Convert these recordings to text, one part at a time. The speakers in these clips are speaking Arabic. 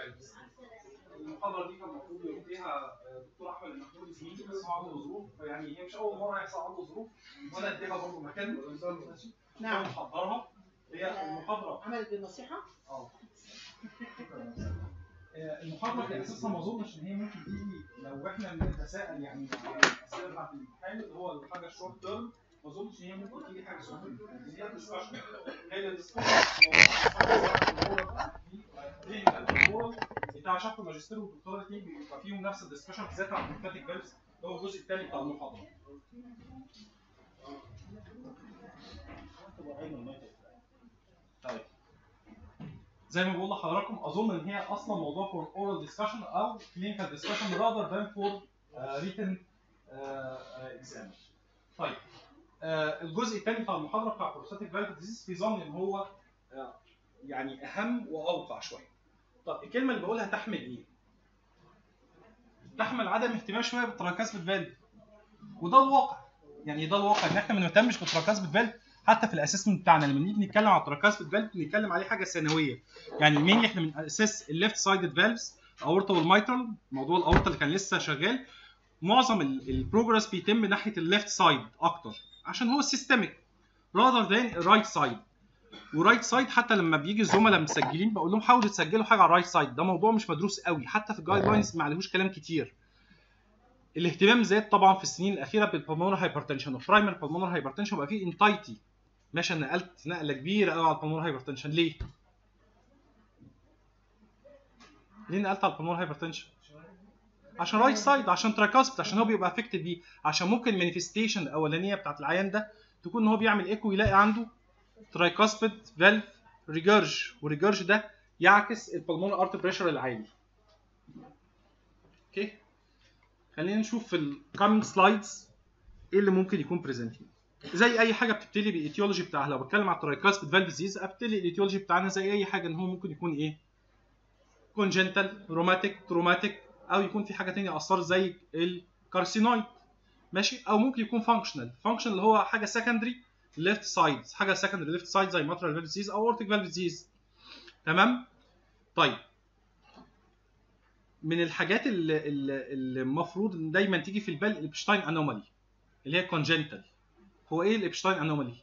فالفز. المحاضره دي كان المفروض يقوم فيها دكتور احمد المحمود زميلي، بس هو عنده ظروف، يعني هي مش اول مره يحصل عنده ظروف، وانا اديها برضه مكان. نعم محضرها. هي المحاضره عملت بالنصيحه؟ المحاضره دي اساسا ما اظنش ان هي ممكن تيجي لو احنا بنتساءل يعني الاسئله بتاعت الامتحان اللي هو الحاجه الشورت تيرم، ما اظنش ان هي ممكن تيجي حاجه شورت تيرم. هي ديسكشن، هي الديسكشن بتاع شرح الماجستير والدكتوراه الاثنين بيبقى فيهم نفس الديسكشن، بالذات على البروفاتيك فالفز اللي هو الجزء الثاني بتاع المحاضره. طيب زي ما بقول لحضراتكم اظن ان هي اصلا موضوع فور اورال ديسكشن او كلينيكال ديسكشن rather than for written exam. طيب الجزء الثاني بتاع المحاضره بتاع بروستاتيك فالف ديزيز في ظن ان هو يعني اهم واوقع شويه. طب الكلمه اللي بقولها تحمل ايه؟ تحمل عدم اهتمام شويه بالتراكاسبيد فالف، وده الواقع. يعني ده الواقع ان احنا ما بنهتمش بالتراكاسبيد فالف حتى في الاسسمنت بتاعنا. لما نيجي نتكلم على التراكاسبيد فالف بنتكلم عليه حاجه ثانويه. يعني مين احنا بناسس الليفت سايدد فالفز، الاورتا والمايترال. موضوع الاورتا اللي كان لسه شغال، معظم البروجرس بيتم ناحيه الليفت سايد اكتر عشان هو السيستميك rather than الرايت سايد. ورايت سايد حتى لما بيجي الزملاء مسجلين بقول لهم حاولوا تسجلوا حاجه على الرايت سايد، ده موضوع مش مدروس قوي حتى في الجايد لاينز، ما عليهوش كلام كتير. الاهتمام زاد طبعا في السنين الاخيره بالبلمونر هايبرتنشن وبرايمر بلمونر هايبرتنشن، وبقى في انتايتي. ماشي، انا نقلت نقله كبيره قوي على البلمونر هايبرتنشن. ليه نقلت على البلمونر هايبرتنشن؟ عشان رايت سايد، عشان تراكاسبت، عشان هو بيبقى افكتد بيه، عشان ممكن المانيفستيشن الاولانيه بتاعت العيان ده تكون ان هو بيعمل ايكو يلاقي عنده ترايكاسبيد فالف ريجرج، والريجرج ده يعكس البلمونر ارت بريشر العالي. اوكي، خلينا نشوف في الكامينج سلايدز ايه اللي ممكن يكون بريزنتنج. زي اي حاجه بتبتدي بالايتيولوجي بتاعها. لو بتكلم على الترايكاسبيد فالف ديزيز ابتدي الايتيولوجي بتاعنا زي اي حاجه، ان هو ممكن يكون ايه؟ كونجنتال، روماتيك، تروماتيك، او يكون في حاجه ثانيه اثار زي الكارسينويد. ماشي، او ممكن يكون فانكشنال. فانكشنال اللي هو حاجه سكندري ليفت سايد، حاجه سكندري ليفت سايد زي ماترال فالف ديزيز او اورتيك فالف ديزيز. تمام. طيب من الحاجات اللي المفروض دايما تيجي في البال الابشتاين انومالي اللي هي كونجنتال. هو ايه الابشتاين انومالي؟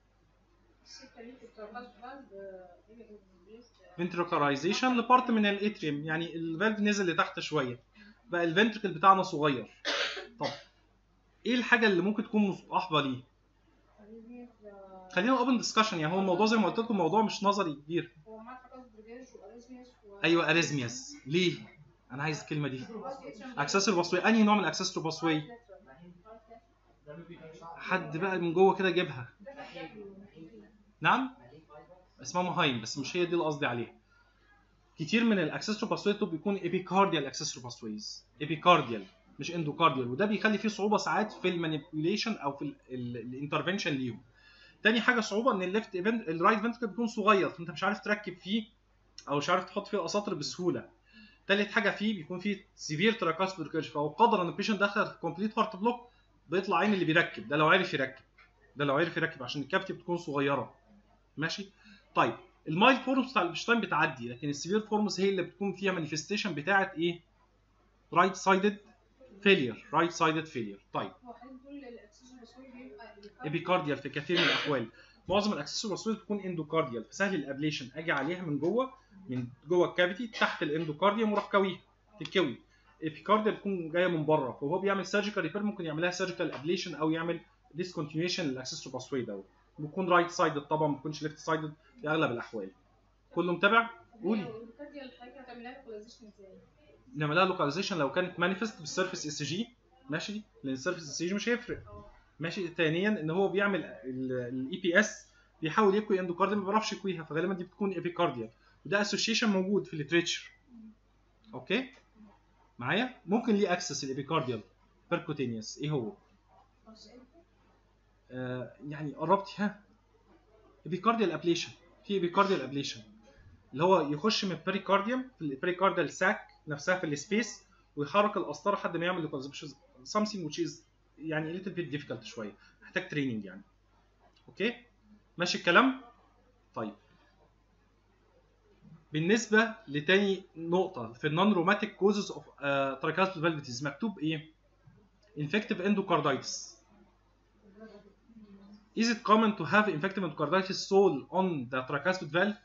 فنتركلارايزيشن لبارت من الاتريوم، يعني الفالف نزل لتحت شويه بقى الفنتركل بتاعنا صغير. طب ايه الحاجه اللي ممكن تكون مصاحبه ليه؟ خلينا اوبن ديسكشن، يعني هو الموضوع زي ما قلت لكم موضوع مش نظري كبير. ايوه اريزمياس. ليه؟ انا عايز الكلمه دي. اكسسوري باسوي. انهي نوع من الاكسسوري باسوي؟ حد بقى من جوه كده جابها. نعم اسمها مهايم، بس مش هي دي اللي قصدي عليها. كتير من الاكسسوري باسوي بيكون ايبيكارديال اكسسوري باسويز، ايبيكارديال مش اندوكارديال، وده بيخلي فيه صعوبه ساعات في المانيبيوليشن او في الانترفنشن ليهم. تاني حاجه صعوبه ان الليفت الرايت فنتركل بيكون صغير، فانت مش عارف تركب فيه او مش عارف تحط فيه الاساطر بسهوله. تالت حاجه فيه بيكون فيه سيفير تراكاسبيد ريكيرج، فهو قدر ان البيشنت دخل في كومبليت هارت بلوك بيطلع عين اللي بيركب ده لو عرف يركب، ده لو عرف يركب عشان الكابتي بتكون صغيره. ماشي. طيب المايل فورمز بتاع البشتاين بتعدي، لكن السيفير فورمز هي اللي بتكون فيها مانيفستيشن بتاعه ايه؟ رايت سايدد فيلير، رايت سايدد فيلير. طيب ايبيكارديال في كثير من الاحوال. معظم الاكسسوار باسويز بتكون اندوكارديال، فسهل الابليشن اجي عليها من جوه، من جوه الكافيتي تحت الاندوكارديوم وراح كويها تتكوي. ايبيكارديال بتكون جايه من بره، فهو بيعمل سيرجيكال ريبير، ممكن يعملها سيرجيكال ابليشن او يعمل ديسكونتينيوشن للاكسسوار باسوي دوت. بيكون رايت سايدد طبعا، ما بيكونش ليفت سايدد في اغلب الاحوال. كله متابع؟ قولي. نعملها لوكاليزيشن لو كانت مانيفست بالسيرفيس اس جي. ماشي، لان السيرفيس اس جي مش هيفرق. ماشي. ثانيا ان هو بيعمل الاي بي اس بيحاول يكوي اندوكارديال ما بيعرفش يكويها، فغالبا دي بتكون ايبيكارديال، وده اسوشيشن موجود في الليتريتشر. اوكي معايا؟ ممكن ليه اكسس الابيكارديال بيركوتينيوس. ايه هو؟ يعني قربتي. ها، ابيكارديال ابليشن. في ابيكارديال ابليشن اللي هو يخش من البريكارديوم في البريكارديال ساك نفسها في السبيس ويحرك القسطره لحد ما يعمل لوكاليزيشن something which is يعني little bit difficult شويه، محتاج تريننج يعني. اوكي ماشي الكلام. طيب بالنسبه لتاني نقطه في النون روماتيك كوزز اوف ترايكاسبيد فالف ديزيز مكتوب ايه؟ infective endocarditis. Is it common to have infective endocarditis sole on the tricuspid valve؟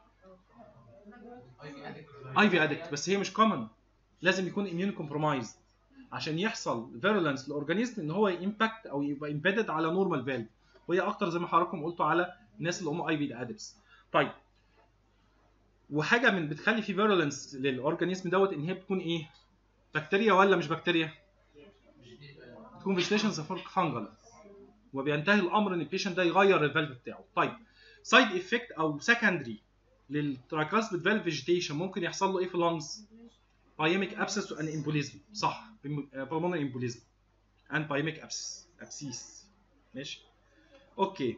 IV addict، بس هي مش common. لازم يكون immune compromised عشان يحصل virulence للاورجانيزم ان هو يمباكت او يبقى embedded على normal valve، وهي اكتر زي ما حضراتكم قلتوا على الناس اللي هم IV addicts. طيب وحاجه من بتخلي في virulence للاورجانيزم دوت ان هي بتكون ايه؟ بكتيريا ولا مش بكتيريا؟ بتكون فيجيتيشن فانجل، وبينتهي الامر ان البيشنت ده يغير الفالف بتاعه. طيب سايد افكت او سكندري للترايكاسبيد فالف فيجيتيشن ممكن يحصل له ايه في اللنجز؟ بايميك ابسس وان امبوليزم، صح، بالمونري امبوليزم اند بايميك ابسيس. ماشي اوكي.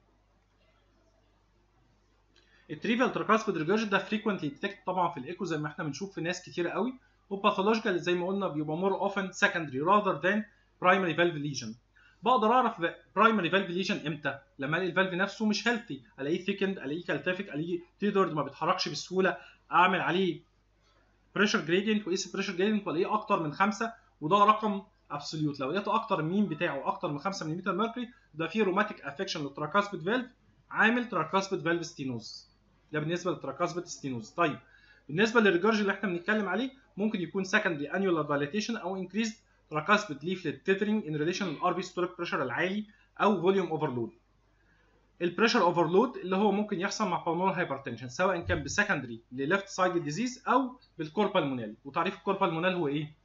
التريفال ترايكاسبيد ريجرجن ده فريكوينتلي ديتكت طبعا في الايكو زي ما احنا بنشوف في ناس كتيره قوي، وباثولوجيكال زي ما قلنا بيبقى مور اوفن سكندري راذر ذان برايمري فالف ليجن. بقدر اعرف برايمري فالف ليجن امتى؟ لما الاقي الفالف نفسه مش هيلثي، الاقيه ثيكند، الاقيه كالتافيك، الاقيه تيدرد ما بيتحركش بسهوله، اعمل عليه بريشر جريدينت واقيس البريشر جريدينت والاقيه اكتر من 5 وده رقم ابسوليوت. لو لقيته اكتر المين بتاعه اكتر من 5 ملم ميركوري ده فيه روماتيك افكشن للتراكاسبيد فالف، عامل تراكاسبيد فالف ستينوز. ده بالنسبه للتراكاسبيد ستينوز. طيب بالنسبه للريجرج اللي احنا بنتكلم عليه ممكن يكون سكندري انيولار دايليتيشن او انكريزد تراكاسبيد ليفلت تيثرنج ان ريليشن للار بي ستوريك بريشر العالي او فوليوم اوفرلود. البريشر اوفرلود اللي هو ممكن يحصل مع بالمونر هايبرتنشن سواء كان بسكندري لليفت سايد ديزيز او بالكوربالمونال. وتعريف الكوربالمونال هو ايه؟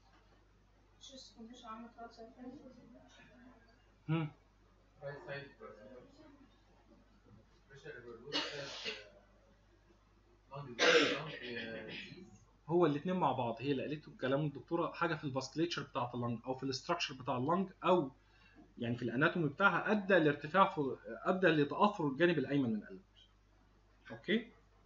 هو الاثنين مع بعض، هي اللي قالته كلام الدكتوره حاجه في الفاسكليتشر بتاعه اللنج او في الاستراكشر بتاع اللنج او يعني في الاناتومي بتاعها ادى لارتفاع ادى لتاثر الجانب الايمن من القلب. اوكي.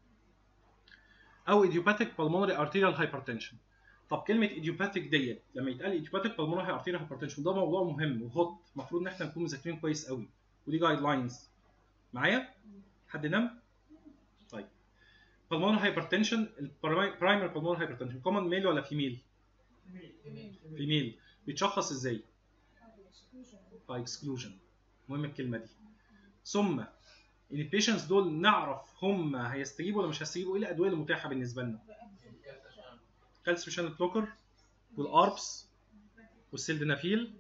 او idiopathic pulmonary arterial hypertension. طب كلمه idiopathic ديت لما يتقال idiopathic pulmonary arterial hypertension ده موضوع مهم وهوت، المفروض ان احنا نكون مذاكرين كويس قوي، ودي جايد لاينز معايا. حد نام؟ طيب pulmonary hypertension primary pulmonary hypertension common male ولا female؟ female. بيتشخص ازاي؟ by exclusion. مهم الكلمه دي. ثم ان البيشنتس دول نعرف هم هيستجيبوا ولا مش هيستجيبوا، ايه الادويه المتاحه بالنسبه لنا؟ كالسيوم شانل بلوكر والاربس والسيلدنافيل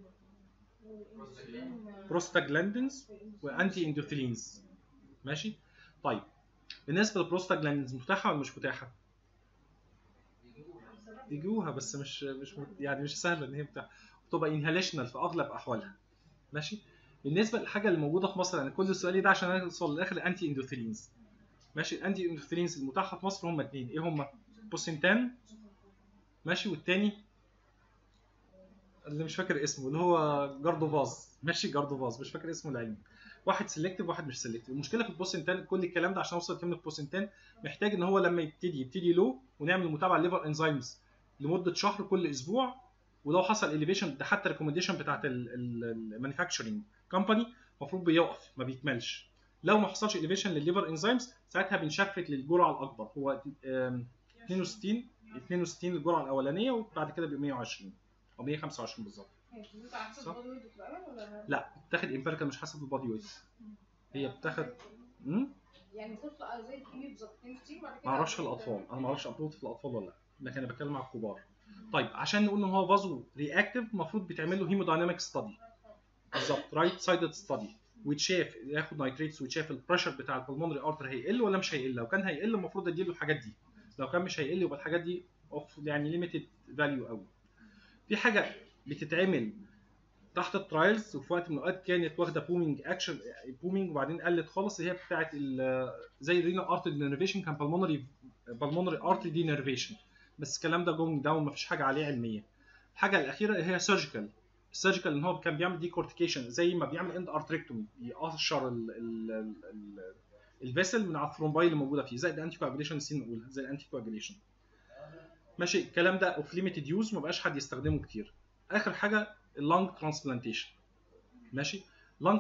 بروستاجلاندينز وانتي اندوثيلينز. ماشي. طيب بالنسبه للبروستاجلاندينز متاحه ولا مش متاحه؟ يجوها بس مش يعني مش سهله ان هي متاحه، بتبقى انهاليشنال في اغلب احوالها. ماشي. بالنسبه للحاجه اللي موجوده في مصر، يعني كل سؤالي ده عشان اوصل للاخر الانتي اندوثيلينز. ماشي. الانتي اندوثيلينز المتاحه في مصر هم اثنين، ايه هم؟ بوسنتان ماشي، والتاني اللي مش فاكر اسمه اللي هو جاردوفاز. ماشي جاردوفاز، مش فاكر اسمه العلمي. واحد سيلكتيف واحد مش سيلكتيف. المشكله في البوسنتان كل الكلام ده عشان اوصل لكلمه بوسنتان محتاج ان هو لما يبتدي لو ونعمل متابعه ليفر انزيمز لمده شهر كل اسبوع، ولو حصل اليفيشن ده حتى الريكومنديشن بتاعت المانيفاكتشرنج كومباني المفروض بيقف ما بيكملش. لو ما حصلش اليفيشن للليفر انزيمز ساعتها بنشفت للجرعه الاكبر، هو 62 الجرعه الاولانيه وبعد كده ب 120 او 125 بالظبط. لا بتاخد امبيريكال مش حسب البادي ويت، هي بتاخد يعني بتطلع زي الكيمياء بالظبط 62 بعد كده. ما اعرفش الاطفال، انا ما اعرفش ابروت في الاطفال ولا لا، لكن انا بتكلم على الكبار. طيب عشان نقول ان هو فازو رياكتيف المفروض بيتعمل له هيمودايناميك ستادي بالظبط، رايت سايدد ستادي، ويتشاف ياخد نايتريتس ويتشاف البريشر بتاع البلمونري ارتر هيقل ولا مش هيقل. لو كان هيقل المفروض اديله الحاجات دي، لو كان مش هيقل يبقى الحاجات دي اوف يعني ليميتد فاليو قوي. في حاجه بتتعمل تحت الترايلز وفي وقت من الاوقات كانت واخده بومينج اكشن بومينج وبعدين قلت خالص، هي بتاعه زي رينا ارتري دينرفيشن كان بالمونري ارتري دينرفيشن، بس الكلام ده جوينج داون مفيش حاجه عليه علميه. الحاجه الاخيره هي سيرجيكال. السيرجيكال ان هو كان بيعمل ديكورتيكيشن زي ما بيعمل اند ارتريكتومي، يقشر الفيسل من على الثرومباي اللي موجوده فيه، زي الانتي كواجوليشن نسينا نقولها، زي الانتي كواجوليشن. ماشي. الكلام ده اوف ليميتد يوز ما بقاش حد يستخدمه كتير. اخر حاجه اللانج ترانسبلانتيشن. ماشي. لانج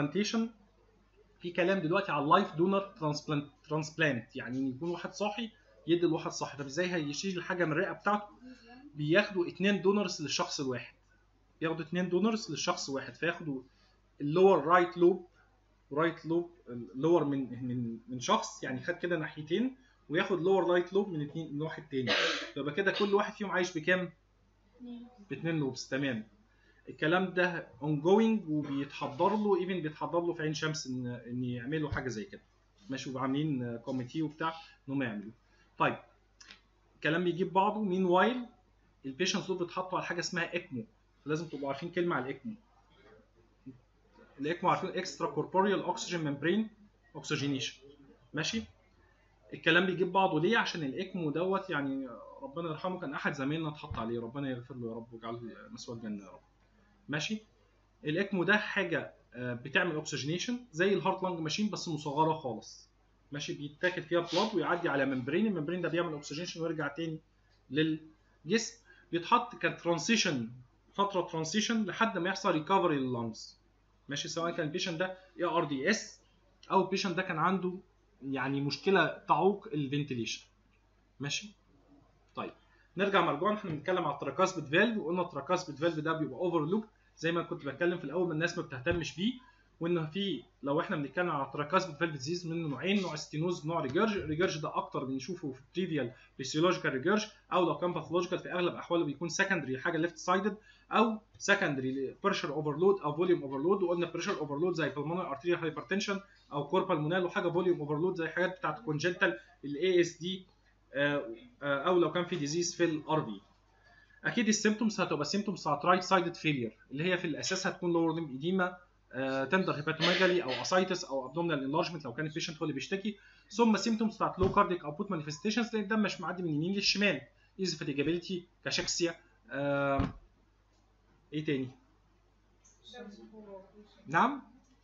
ترانسبلانتيشن في كلام دلوقتي على اللايف دونر ترانسبلانت، يعني يكون واحد صاحي يدي لواحد صاحي. طب ازاي هيشيل الحاجه من الرئه بتاعته؟ بياخدوا 2 دونرز للشخص الواحد، ياخدوا 2 دونرز للشخص الواحد، فياخدوا اللور رايت لوب ورايت لوب اللور من شخص، يعني خد كده ناحيتين، وياخد لور رايت لوب من واحد تاني، يبقى كده كل واحد فيهم عايش بكام؟ ب2 لوبس. تمام. الكلام ده ongoing وبيتحضر له، ايفن بيتحضر له في عين شمس ان يعملوا حاجه زي كده، ماشي، وعاملين كوميتي وبتاع ان هم يعملوا. طيب الكلام بيجيب بعضه. مين وايل البيشنتس دول بيتحطوا على حاجه اسمها اكمو، لازم تبقوا عارفين كلمه على الاكمو. الاكمو عارفين اكسترا كوربوريال اوكسجين ممبرين اوكسجينيشن، ماشي. الكلام بيجيب بعضه ليه؟ عشان الاكمو دوت يعني ربنا يرحمه كان احد زمايلنا اتحط عليه، ربنا يغفر له يا رب ويجعله مسوى الجنه يا رب، ماشي. الاكمو ده حاجه بتعمل اوكسجينيشن زي الهارت لانج ماشين بس مصغره خالص، ماشي. بيتاخد فيها بلاد ويعدي على ممبرين، الممبرين ده بيعمل اوكسجينيشن ويرجع تاني للجسم. بيتحط كترانسيشن، فتره ترانسيشن لحد ما يحصل ريكفري لللانجز، ماشي. سواء كان البيشنت ده ARDS او البيشنت ده كان عنده يعني مشكله تعوق الفنتيليشن، ماشي. طيب نرجع مرجوعا، احنا بنتكلم على التراكاسبيد فالف، وقلنا التراكاسبيد فالف ده بيبقى اوفرلوك زي ما كنت بتكلم في الاول، ما الناس ما بتهتمش بيه، وان في لو احنا بنتكلم على التراكاسبيد فالف ديزيز منه نوعين، نوع ستينوز ونوع ريجرج. الريجرج ده اكتر بنشوفه في التريفيال فيسيولوجيكال ريجرج، او لو كان باثولوجيكال في اغلب احواله بيكون سكندري حاجه ليفت سايدد، او سكندري بريشر اوفرلود او فوليوم اوفرلود. وقلنا بريشر اوفرلود زي بالمونري ارتيريال هايبرتنشن او كوربال مونال، وحاجه فوليوم اوفرلود زي حاجات بتاعت كونجنتال الاي اس دي، او لو كان في ديزيز في الار في. اكيد السيمتومز هتبقى سيمتومز بتاعت رايت سايدد فيلير، اللي هي في الاساس هتكون لور ليمب ايديما، تندر هيباتوميجالي او اسايتس او ابدومينال انلارجمنت لو كان البيشنت هو اللي بيشتكي. ثم سيمتومز بتاعت لو كارديك او بوت مانيفستيشنز، لان الدم مش معدي من اليمين للشمال، ايزي فاتيجابيلتي، كاشكسيا، ايه تاني؟ نعم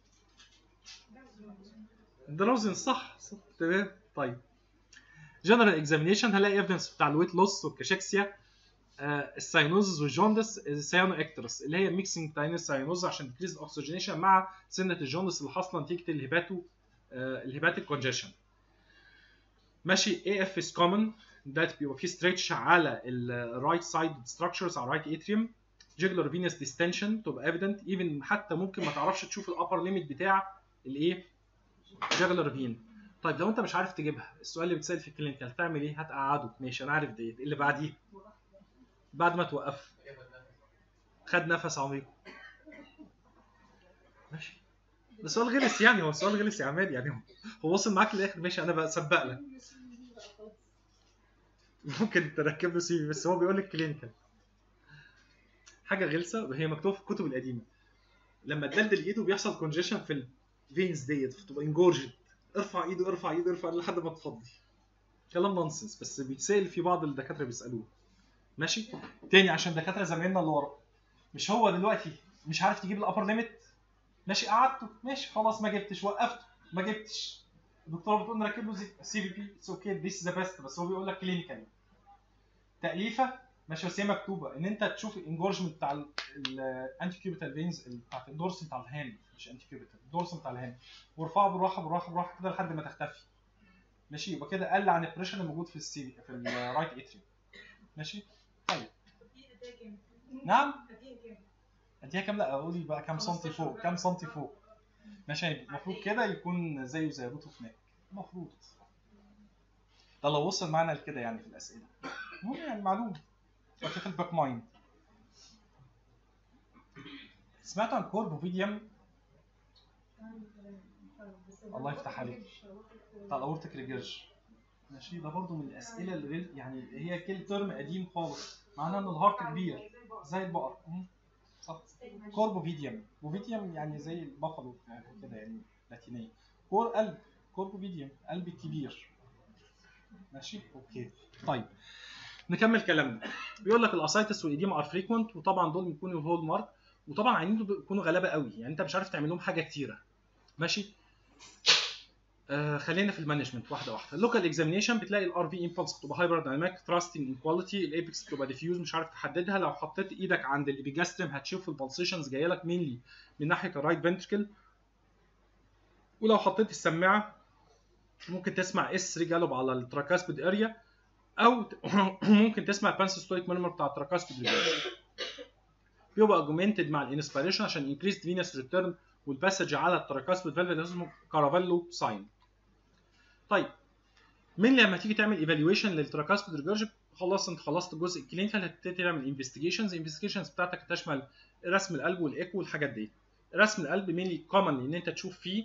دروزن، صح تمام. طيب جنرال اكزامينيشن هلاقي ايفيدنس بتاع الويت لوس والكاشكسيا، الساينوزز والجوندس، السيانو اكترس اللي هي ميكسنج بتاعين الساينوز عشان تكريز الاكسجينيشن مع سنه الجوندس اللي حاصله نتيجه الهيباتيك كونجيشن، ماشي. اي اف از كومن، ده بيبقى فيه ستريتش على الرايت سايد ستراكشرز على الرايت اتريوم. جيجلر فينس ديستنشن تبقى ايفيدنت، ايفن حتى ممكن ما تعرفش تشوف الابر ليميت بتاع الايه جيجلر فين. طيب لو انت مش عارف تجيبها، السؤال اللي بيتسال في الكلينيكال تعمل ايه؟ هتقعده، ماشي انا عارف ديت. اللي بعديه بعد ما توقف خد نفس عميق، ماشي. ده سؤال غلس يعني، هو سؤال غلس يا عماد يعني، هو وصل معاك للاخر، ماشي انا بسبق لك. ممكن تركب له سي في، بس هو بيقول لك كلينيكال حاجه غلسه، وهي مكتوبه في الكتب القديمه. لما تدلدل ايده بيحصل كونجيشن في الفينز ديت، فتبقى انجورجد، ارفع ايده ارفع ايده ارفع لحد ما تفضي. كلام نونسنس، بس بيتسال في بعض الدكاتره بيسالوه، ماشي. تاني عشان دكاتره زمايلنا اللي ورا، مش هو دلوقتي مش عارف تجيب الابر ليميت، ماشي قعدته، ماشي خلاص ما جبتش، وقفته ما جبتش، الدكتور بتقول نركب له سي في بي، اتس اوكي ذيس ذا بيست، بس هو بيقول لك كلينيكال تاليفه، ماشي. بس هي مكتوبه ان انت تشوف الانجورجمنت بتاع الانتي كيوبيتال فينز بتاعت الدورس بتاع الهاند، مش انتي كيوبيتال، الدورس بتاع الهاند، وارفعه بالراحه بالراحه بالراحه كده لحد ما تختفي، ماشي. يبقى كده قل عن البريشر الموجود في في الرايت اتريوم، ماشي. طيب نعم اديها كام؟ لا اقول بقى كام سنتي فوق، كام سنتي فوق، ماشي. المفروض كده يكون زيه زي روتو هناك، المفروض ده لو وصل معنا لكده يعني في الاسئله، المهم يعني معلومه في الباك مايند. سمعت عن كوربوفيديوم؟ الله يفتح عليك، بتاع الاورتيك ريجيرج، ماشي. ده برضو من الاسئله اللي يعني هي كل ترم قديم خالص، معناه ان الهارت كبير زي البقر، صح. كوربوفيديوم، بوفيديوم يعني زي البفلو يعني كده يعني لاتينيه، قلب، كوربوفيديوم قلب كبير، ماشي اوكي. طيب نكمل كلامنا. بيقول لك الاسايتس والايديما ار فريكوينت، وطبعا دول بيكونوا هول مارك، وطبعا عينين دول بيكونوا غلابه قوي، يعني انت مش عارف تعمل لهم حاجه كتيره، ماشي. خلينا في المانجمنت واحده واحده. اللوكال اكزامينيشن بتلاقي الار في امبلس بتبقى هايبر دايناميك ثراستنج انكواليتي، الايبكس بتبقى ديفيوز مش عارف تحددها. لو حطيت ايدك عند الابيجاستريم هتشوف البلسيشنز جايه لك مينلي من ناحيه الرايت فنتركل، ولو حطيت السماعه ممكن تسمع اس ريجالوب على التراكاسبيد اريا، او ممكن تسمع البانسيستوليك ميرمر بتاع التراكاسبيد ريجرج. بيبقى اجمنتد مع الانسبيريشن عشان انكريست فينس ريتيرن والباسج على التراكاسبيد فالف اللي اسمه كارافالو ساين. طيب من لما تيجي تعمل ايفالويشن للتراكاسبيد ريجرج، خلاص انت خلصت الجزء الكلينيكال، هتبتدي تعمل الانفستيجيشنز بتاعتك هتشمل رسم القلب والايكو والحاجات دي. رسم القلب مينلي كومن ان انت تشوف فيه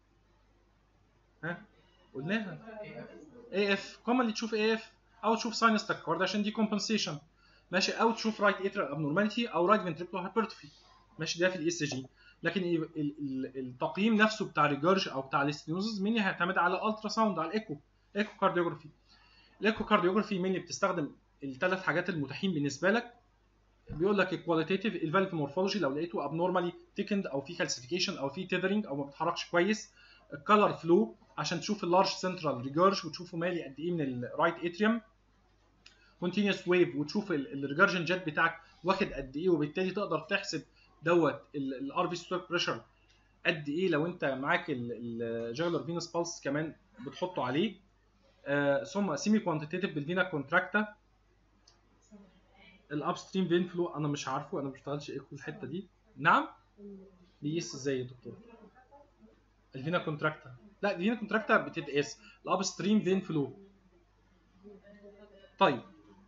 قلناها اي اف، كومنلي تشوف اي اف او تشوف ساينس تاكيكارديا عشان دي كومبنسيشن، ماشي، او تشوف رايت اتريال ابنورماليتي او رايت فنتريكولار هايبرتروفي، ماشي، ده في الاي اس جي. لكن التقييم نفسه بتاع الريجرج او بتاع الاستينوزز مين هيعتمد على الالترا ساوند، على الايكو كارديوجرافي. الايكو كارديوجرافي مين بتستخدم الثلاث حاجات المتاحين بالنسبه لك. بيقول لك الكواليتيف الفالف مورفولوجي لو لقيته ابنورمالي تيكند او في كالسيفيكيشن او في تيذرنج او ما بيتحركش كويس. الكالر فلو عشان تشوف اللارج سنترال ريجرج وتشوفه مالي قد ايه من الرايت اتريوم. كونتينوس ويف وتشوف الريجرجن جيت بتاعك واخد قد ايه، وبالتالي تقدر تحسب دوت الار في ستوك بريشر قد ايه لو انت معاك الجاغلر فينس بالس كمان بتحطه عليه. ثم سيمي كوانتيتيف بالفينا كونتراكتا. الاب ستريم فين فلو انا مش عارفه، انا ما بشتغلش ايكو الحته دي. نعم بيقيس ازاي يا دكتور؟ الفينا كونتراكتا، لا الفينا كونتراكتا بتتقاس الاب ستريم فين فلو. طيب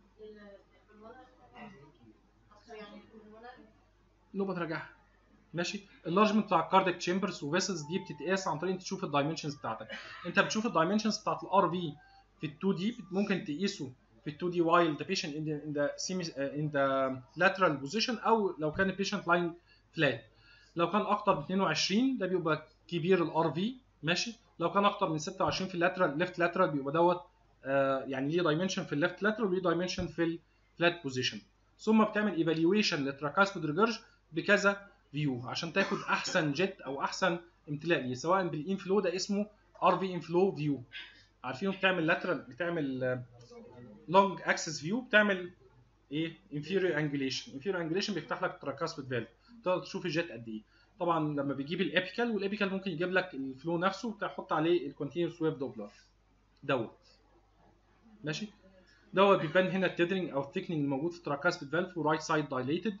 نبقى تراجعها، ماشي. اللارجمنت بتاع الكاردياك تشامبرز وفيسلز دي بتتقاس عن طريق انت تشوف الدايمنشنز بتاعتك. انت بتشوف الدايمنشنز بتاعت الار في في ال2 دي، ممكن تقيسه في ال2 دي while the patient in the lateral position او لو كان البيشنت لاين فلات. لو كان اكتر من 22 ده بيبقى كبير الار في، ماشي. لو كان اكتر من 26 في اللاترال ليفت لاترال بيبقى دوت يعني ليه دايمنشن في الليفت لاترال وليه دايمنشن في الفلات بوزيشن. ثم بتعمل ايفالويشن للتراكاسبيد ريجرج بكذا فيو عشان تاخد احسن جيت او احسن امتلاء ليه، سواء بالانفلو ده اسمه ار في انفلو فيو، عارفينه، بتعمل لاترال، بتعمل لونج اكسس فيو، بتعمل ايه انفيريور انجليشن بيفتح لك التراكاسبيد فالف تقدر تشوف الجيت قد ايه. طبعا لما بيجيب الابيكال، والابيكال ممكن يجيب لك الفلو نفسه تحط عليه الكونتينوس ويف دوبلر دوت، ماشي. دوت بيبان هنا التيدرنج او الثيكنينج الموجود في التراكاسبيد فالف ورايت سايد دايليتد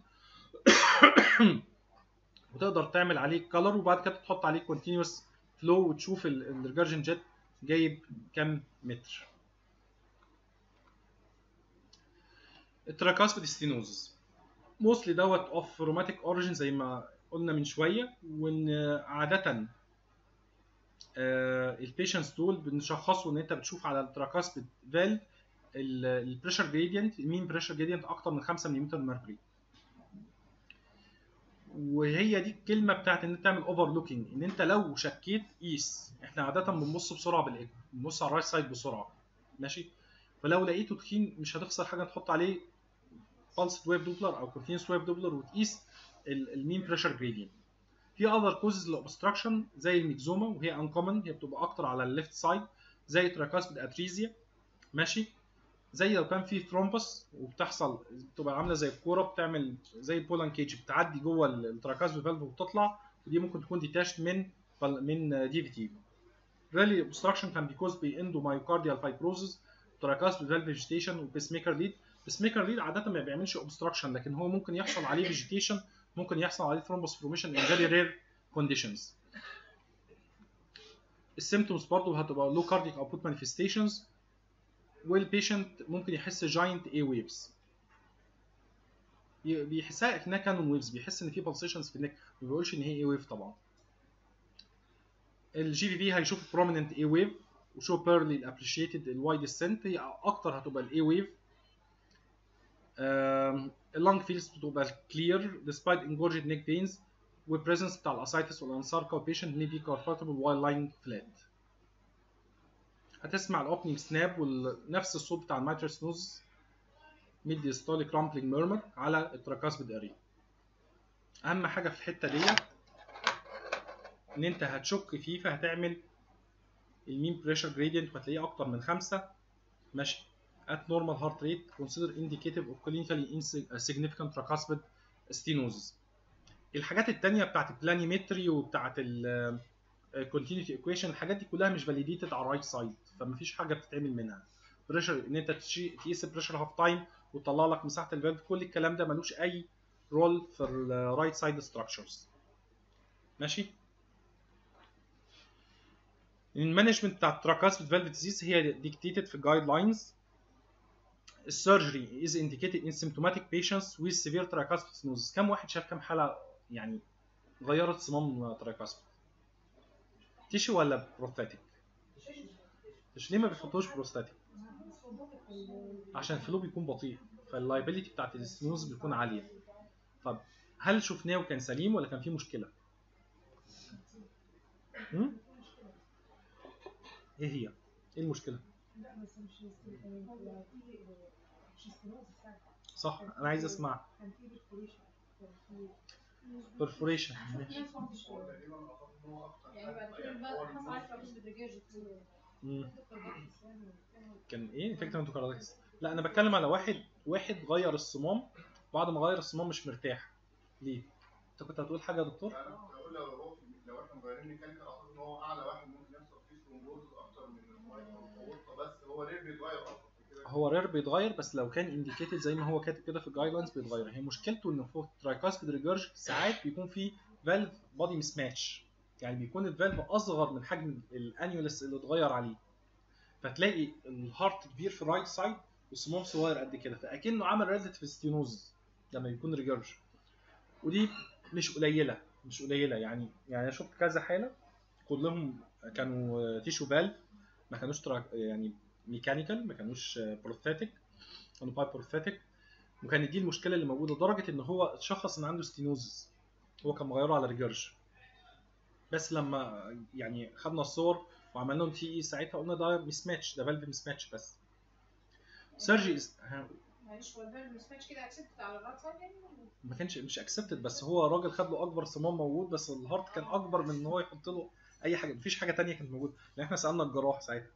وتقدر تعمل عليه كلر وبعد كده تحط عليه كونتينوس فلو وتشوف الريجرجن جيت جايب كام متر. التراكاسبيد ستينوزس موستلي دوت اوف روماتيك اوريجين زي ما قلنا من شويه، وان عاده البيشنتس دول بنشخصوا ان انت بتشوف على التراكاسبيد فالف البريشر جريدينت، المين بريشر جريدينت اكتر من 5 ملم مركوري. وهي دي الكلمه بتاعت ان انت تعمل اوفر لوكينج، ان انت لو شكيت قيس. احنا عاده بنبص بسرعه بالايكو، بنبص على الرايت سايد بسرعه، ماشي. فلو لقيته تخين مش هتخسر حاجه تحط عليه بالس ويف دوبلر او كونتينوس ويف دوبلر وتقيس المين بريشر جريدينت. في اذر كوزز للاوبستراكشن زي الميكزوما وهي انكومن، هي بتبقى اكتر على الليفت سايد، زي تراكاسبيد اتريزيا، ماشي. زي لو كان في ثرومبس وبتحصل بتبقى عامله زي الكوره، بتعمل زي البولان كيج بتعدي جوه التراكاسبيد فالف وبتطلع، ودي ممكن تكون ديتاشت من دي في تي. ريلي اوبستراكشن كان بيكوز باندومايوكارديال فايبروزز، تراكاسبيد فالف فيجيتيشن وبيس ميكر ليد. بيس ميكر ليد عاده ما بيعملش اوبستراكشن، لكن هو ممكن يحصل عليه فيجيتيشن، ممكن يحصل عليه ثرومبس فورميشن ان فيري رير كونديشنز. السيمتومز برضه هتبقى لو كارديك اوتبوت مانيفستيشنز، والبيشنت ممكن يحس جاينت اي ويفز، بيحسها اكنها كانون ويفز، بيحس ان في بالسيشنز في النك، ما بيقولش ان هي اي ويف طبعا. الجي في في هيشوف بروميننت اي ويف وشو بيرلي الابريشيتد الواي ديسنت، هي اكتر هتبقى الاي ويف. اللونج فيلز بتبقى كلير despite engorged neck veins والبريزنس بتاع الاسايتس والانساركا، والبيشنت may be comfortable while lying flat. هتسمع الاوبننج سناب ونفس الصوت بتاع الميترال سنوز ميد ديستوليك رامبلينج ميرمر على التراكاسبيد اريا. اهم حاجه في الحته ديت ان انت هتشك فيه، فهتعمل المين بريشر جريدينت وهتلاقيه اكتر من 5، ماشي. at normal heart rate consider indicative of clinically insignificant tricuspid stenosis. الحاجات التانية بتاعت البلانيمتري وبتاعت الكونتينيوتي ايكويشن، الحاجات دي كلها مش فاليديتد على الرايت سايد، فمفيش حاجه بتتعمل منها. بريشر ان انت تقيس البريشر هاف تايم وتطلع لك مساحه الفالف، كل الكلام ده ملوش اي رول في الرايت سايد ستراكشرز. ماشي. المانجمنت بتاع التراكاسبيد فالف ديزيز هي ديكتيتد في الجايد لاينز. السيرجري is indicated in symptomatic patients with severe tricuspid stenosis. كم واحد شاف كم حاله يعني غيرت صمام ترايكاسبيد؟ تيشو ولا بروستاتيك؟ مش ليه ما بيحطوش بروستاتيك؟ عشان الفلو بيكون بطيء، فاللايبيليتي بتاعت الستينوز بيكون عاليه. طب هل شفناه وكان سليم ولا كان فيه مشكله؟ ايه هي؟ ايه المشكله؟ صح، انا عايز اسمع. perforation. يعني بعد كده بقى حصل عليه تراكاسبيد ريجيرجيتيشن. كان ايه انفكتيف اندوكاردايتس؟ لا انا بتكلم على واحد غير الصمام، بعد ما غير الصمام مش مرتاح. ليه؟ انت كنت هتقول حاجه يا دكتور؟ انا كنت هقول لو احنا مغيرين ميكانيكال اعتقد ان هو اعلى واحد ممكن يحصل فيه ثرومبوز اكتر من المايكرو، بس هو ليه بيتغير اصلا كده؟ هو رير بيتغير، بس لو كان انديكيتد زي ما هو كاتب كده في الجايد لاينز بيتغير. هي مشكلته انه في ترايكاسبيد ريجرج ساعات بيكون في فالف بادي مس ماتش، يعني بيكون الفالف اصغر من حجم الانيولس اللي اتغير عليه، فتلاقي الهارت كبير في الرايت سايد والصمام صغير قد كده، فاكنه عمل ريلاتيف ستينوز لما يكون ريجرج. ودي مش قليله يعني انا شفت كذا حاله كلهم كانوا تيشو فالف، ما كانوش يعني ميكانيكال، ما كانوش بروستاتيك، كانوا باي بروستاتيك، وكانت دي المشكله اللي موجوده، لدرجه ان هو اتشخص ان عنده ستينوزز، هو كان مغيره على ريجرج. بس لما يعني خدنا الصور وعملنا لهم تي اي ساعتها قلنا ده مس ماتش، ده فالف مس ماتش بس. سيرجي معلش، هو الفالف مس ماتش كده اكسبت على الرايت سايد يعني؟ ما كانش مش اكسبتد، بس هو راجل خد له اكبر صمام موجود، بس الهارت كان اكبر من ان هو يحط له اي حاجه، مفيش حاجه ثانيه كانت موجوده، لان احنا سالنا الجراح ساعتها.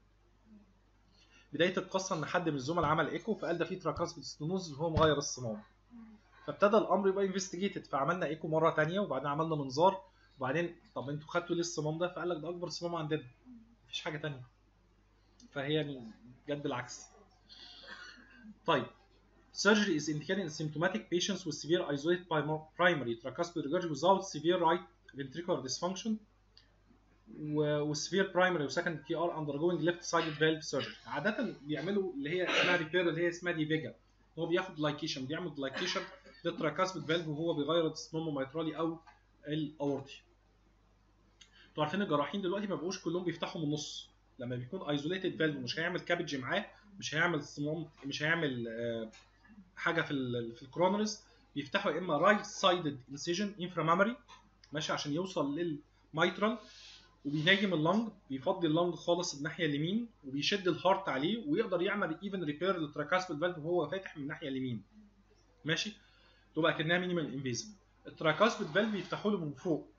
بدايه القصه ان حد من الزملاء عمل ايكو فقال ده فيه تراكاسبيد ستينوز وهو مغير الصمام، فابتدى الامر يبقى انفستيجيتد، فعملنا ايكو مره ثانيه وبعدين عملنا منظار، وبعدين طب انتوا خدتوا ليه الصمام ده؟ فقال لك ده اكبر صمام عندنا، مفيش حاجه ثانيه. فهي يعني جد بالعكس. طيب surgery is indicated in symptomatic patients with severe isolated primary tricuspid regurgitation without severe right ventricular dysfunction وسيفير برايمري وسكند تي ار undergoing left sided valve surgery. عاده بيعملوا اللي هي اسمها ريبير، اللي هي اسمها ديفيجا، هو بياخد لايكيشن، بيعمل لايكيشن للتراكاسبيد فالف وهو بيغير الصمام الميترالي او الاورتي. انتوا عارفين الجراحين دلوقتي ما بقوش كلهم بيفتحوا من النص، لما بيكون ايزوليتد فالف مش هيعمل كابج معاه، مش هيعمل صمام، مش هيعمل حاجه في الكرونرز، بيفتحوا يا اما رايت سايدد انسيجن انفرامامري ماشي عشان يوصل للميترال، وبينيم اللنج، بيفضي اللنج خالص الناحيه اليمين وبيشد الهارت عليه ويقدر يعمل ايفن ريبير للتراكاسبيد فالف وهو فاتح من الناحيه اليمين ماشي، تبقى كانها مينيمال انفيزيف. التراكاسبيد فالف يفتحوا له من فوق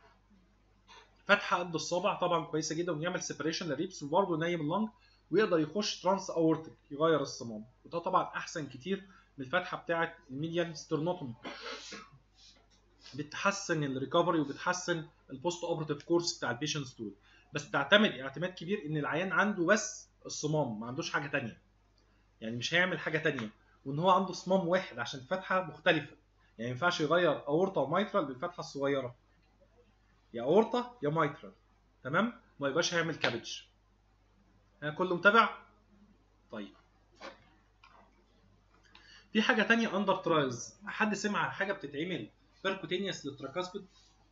فتحه قد الصابع طبعا كويسه جدا، ويعمل سيبريشن للريبس وبرضه ينيم اللنج ويقدر يخش ترانس اورتيك يغير الصمام، وده طبعا احسن كتير من الفتحه بتاعه الميديان سترنوتومي، بتحسن الريكفري وبتحسن البوست اوبراتيف كورس بتاع البيشنتس دول، بس تعتمد اعتماد كبير ان العيان عنده بس الصمام، ما عندوش حاجه ثانيه، يعني مش هيعمل حاجه ثانيه، وان هو عنده صمام واحد عشان فتحه مختلفه، يعني ما ينفعش يغير اورطه ومايترال بالفتحه الصغيره، يا اورطه يا مايترال، تمام، ما يبقاش هيعمل كابج. كله متابع؟ طيب في حاجه ثانيه اندر ترايلز، حد سمع عن حاجه بتتعمل بيركوتينيوس للتراكاسبيد؟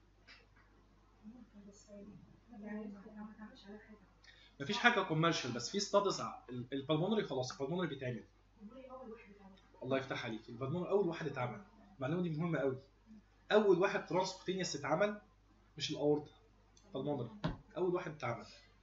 مفيش حاجه كوميرشال، بس في ستادز. البلمونري خلاص، البلمونري بيتعمل، الله يفتح عليك، البلمونري اول واحد اتعمل، المعلومه دي مهمه قوي، اول واحد ترانسكوتينيوس اتعمل مش الاورطه، البلمونري اول واحد اتعمل.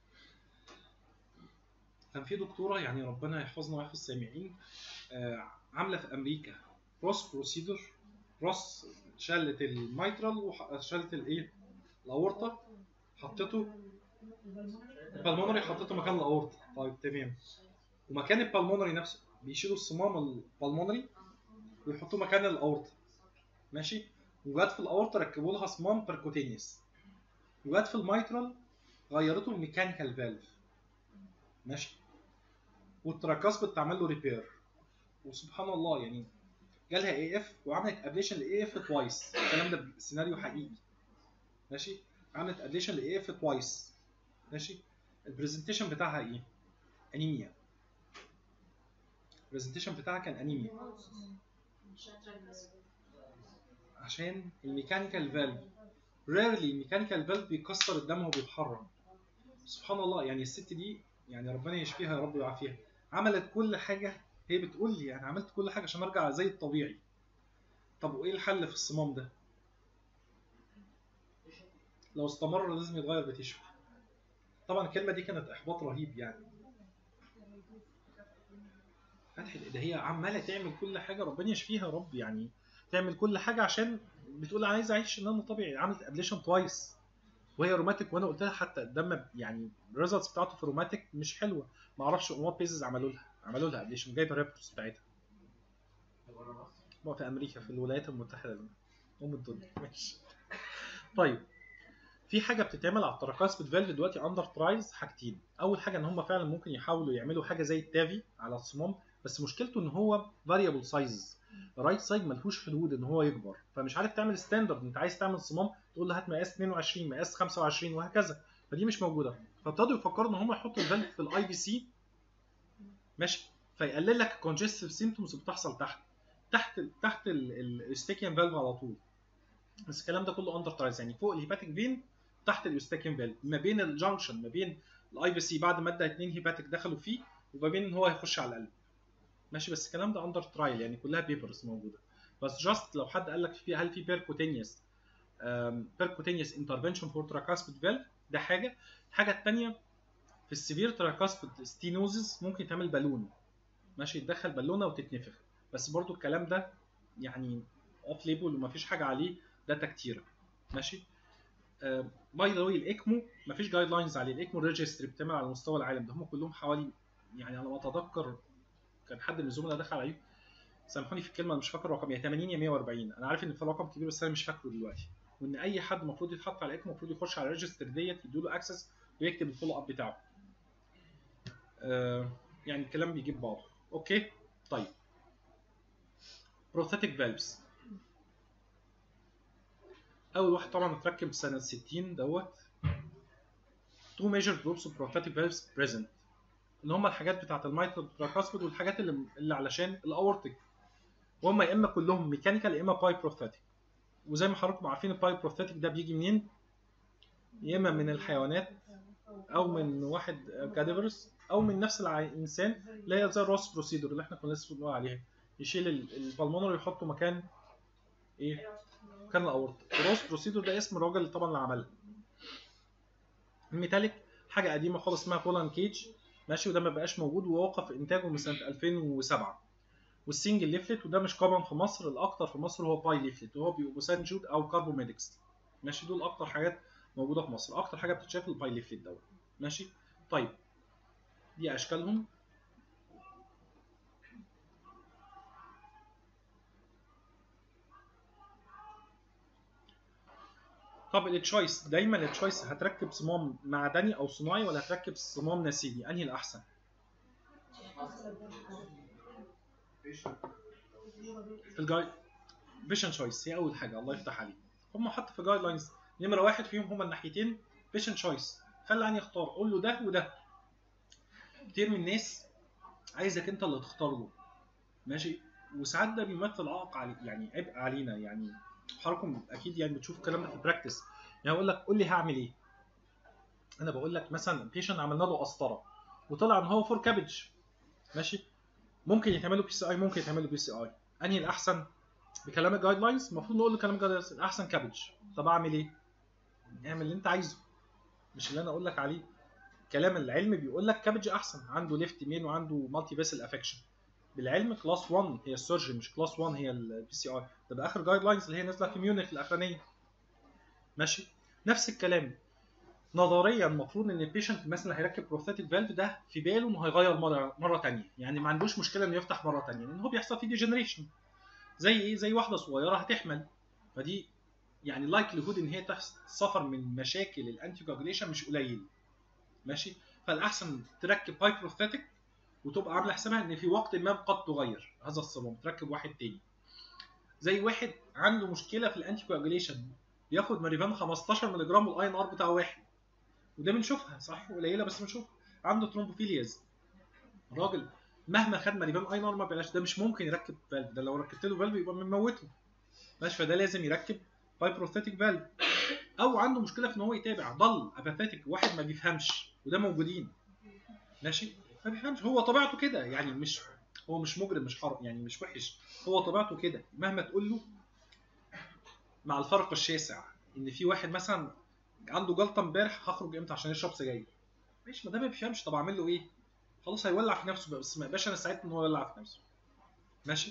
كان في دكتوره يعني ربنا يحفظنا ويحفظ السامعين، عامله في امريكا روس بروسيدور، روس شلت الميترال وشلت الايه الاورطه، حطيته البلمونري، حطيته مكان الاورطه. طيب تمام، ومكان البلمونري نفسه بيشيلوا الصمام البلمونري ويحطوه مكان الاورطه ماشي، وجات في الاورطه ركبوا لها صمام بيركوتينيوس، وجات في الميترال غيرته الميكانيكال فالف ماشي. والتراكاسبيد اتعمل له ريبير، وسبحان الله يعني جالها اي اف وعملت ابليشن لاي اف توايس. الكلام ده سيناريو حقيقي ماشي. عملت ابليشن لاي اف توايس ماشي. البرزنتيشن بتاعها ايه؟ انيميا. البرزنتيشن بتاعها كان انيميا عشان الميكانيكال فالف ريرلي الميكانيكال فالف بيكسر الدم وبيتحرك. سبحان الله يعني الست دي يعني ربنا يشفيها يا رب ويعافيها، عملت كل حاجه. هي بتقول لي انا عملت كل حاجه عشان ارجع زي الطبيعي. طب وايه الحل في الصمام ده؟ لو استمر لازم يتغير بتشفي. طبعا الكلمه دي كانت احباط رهيب يعني. فتح ده هي عماله تعمل كل حاجه ربنا يشفيها يا رب يعني. تعمل كل حاجه عشان بتقول عايز اعيش ان انا طبيعي. عملت ابليشن توايس وهي روماتيك، وانا قلت لها حتى الدم يعني الريزلتس بتاعته في روماتيك مش حلوه. ما اعرفش امات بيزز عملوا لها ابليشن، جايبه الريبورتس بتاعتها. في امريكا في الولايات المتحده الدنيا ماشي. طيب في حاجه بتتعمل على التراكاسبيد فالف دلوقتي اندر ترايز. حاجتين، اول حاجه ان هم فعلا ممكن يحاولوا يعملوا حاجه زي التافي على الصمام، بس مشكلته ان هو فاريبل سايز. الرايت سايد ملهوش حدود ان هو يكبر، فمش عارف تعمل ستاندرد. انت عايز تعمل صمام تقول له هات مقاس 22 مقاس 25 وهكذا، فدي مش موجوده. فابتدوا يفكروا ان هم يحطوا الفالف في الاي في سي ماشي، فيقلل لك الكونجستيف سيمبتومز بتحصل تحت الاستيكيان فالف على طول. بس الكلام ده كله اندر ترايز يعني فوق الهيباتيك فين تحت الاستاكين فالف، ما بين الجنكشن ما بين الاي في سي بعد ما ادى 2 هيباتيك دخلوا فيه وما بين ان هو يخش على القلب ماشي. بس الكلام ده اندر ترايل يعني كلها بيبرز موجوده. بس جاست لو حد قال لك في هل في بيركوتينيوس انترفنشن فور تراكاسبيد فالف، ده حاجه. الحاجه الثانيه في السيفير تراكاسبيد ستينوزز ممكن تعمل بالون ماشي، تدخل بالونه وتتنفخ. بس برضو الكلام ده يعني اوف ليبل ومفيش حاجه عليه داتا كتيره ماشي. باي ذا واي الايكمو مفيش جايد لاينز عليه. الايكمو ريجستري بتعمل على مستوى العالم، ده هم كلهم حوالي يعني على ما اتذكر كان حد من الزملاء دخل عليه سامحوني في الكلمه مش فاكر الرقم، يا 80 يا 140. انا عارف ان في رقم كبير بس انا مش فاكره دلوقتي. وان اي حد المفروض يتحط على الايكمو المفروض يخش على الريجستر ديت يدوا له اكسس ويكتب الفولو اب بتاعه. يعني الكلام بيجيب بعضه. اوكي طيب بروستاتيك فالفز. اول واحد طبعا اتركب سنه 60 دوت. تو ميجر جروبس اوف بروستاتيك فالفز بريزنت، اللي هم الحاجات بتاعه المايترال تراكاسبيد والحاجات اللي علشان الاورتيك، وهم يا اما كلهم ميكانيكال يا اما باي بروستاتيك. وزي ما حضراتكم عارفين الباي بروستاتيك ده بيجي منين؟ يا اما من الحيوانات او من واحد كاديفرس او من نفس الانسان، اللي هي زي الروس بروسيدور اللي احنا كنا لسه بنقول عليها. يشيل البلمونر ويحطه مكان ايه؟ مكان الاورطه. الروس بروسيدور ده اسم الراجل طبعا اللي عملها. الميتاليك حاجه قديمه خالص اسمها بولان كيج ماشي، وده ما بقاش موجود ووقف انتاجه من سنه 2007. والسنجل ليفلت وده مش كومن في مصر، الاكتر في مصر هو باي ليفلت وهو بيبقى سانجود او كاربوميدكس ماشي. دول اكتر حاجات موجوده في مصر. اكتر حاجه بتتشاف الباي ليفلت دوت ماشي. طيب دي اشكالهم. طب التشويس دايما التشويس هتركب صمام معدني او صناعي ولا هتركب صمام نسيجي؟ انهي الاحسن؟ في الجايد فيشن تشويس هي اول حاجه. الله يفتح عليك. هم حطوا في جايد لاينز نمره واحد فيهم هما الناحيتين فيشن تشويس. خلي عني يختار، قول له ده وده. كتير من الناس عايزك انت اللي تختار له ماشي، وساعات ده بيمثل عائق علي يعني عبء علينا يعني. حضراتكم اكيد يعني بتشوف الكلام ده في البراكتس. يعني اقول لك قول لي هعمل ايه. انا بقول لك مثلا بيشن عملنا له قسطره وطلع ان هو فور كابج ماشي، ممكن يتعمل له بي سي اي ممكن يتعمل له بي سي اي. انهي الاحسن؟ بكلام الجايد لاينز المفروض نقول له كلام الجايد لاينز الاحسن كابج. طب اعمل ايه؟ اعمل اللي انت عايزه مش اللي انا اقول لك عليه. كلام العلم بيقول لك كابج احسن، عنده ليفت مين وعنده مالتي فيسل افكشن. بالعلم كلاس 1 هي السيرجري مش كلاس 1 هي البي سي اي. ده باخر جايد لاينز اللي هي نازله في ميونخ الاخرانيه ماشي. نفس الكلام نظريا المفروض ان البيشنت مثلا هيركب بروستاتيك فالف ده في باله انه هيغير مره ثانيه، يعني ما عندوش مشكله انه يفتح مره ثانيه لان هو بيحصل فيه ديجنريشن. زي ايه؟ زي واحده صغيره هتحمل، فدي يعني لايكليهود ان هي تسفر من مشاكل الانتي كواجوليشن مش قليل ماشي. فالاحسن تركب باي بروستاتيك وتبقى عامله حسابها ان في وقت ما قد تغير هذا الصمام تركب واحد تاني. زي واحد عنده مشكله في الانتي كواجوليشن بياخد ماريفان 15 ملغ والاي ان ار بتاعه واحد، وده بنشوفها صح قليله بس بنشوفها. عنده ترومبوفيلياز، الراجل مهما خد ماريفان اي ان ار ما بلاش، ده مش ممكن يركب فالف، ده لو ركبت له فالف يبقى مموته ماشي، فده لازم يركب بايبروستاتيك فالف. او عنده مشكله في ان هو يتابع ضل اباثيتك، واحد ما بيفهمش وده موجودين ماشي، ما بيفهمش، هو طبيعته كده يعني، مش هو مش مجرم مش حرام يعني مش وحش، هو طبيعته كده مهما تقول له. مع الفرق الشاسع ان في واحد مثلا عنده جلطه امبارح هخرج امتى عشان يشرب سجاير، ماشي، ما ده ما بيفهمش، طب اعمل له ايه؟ خلاص هيولع في نفسه بس ما يبقاش انا ساعدت ان هو يولع في نفسه ماشي.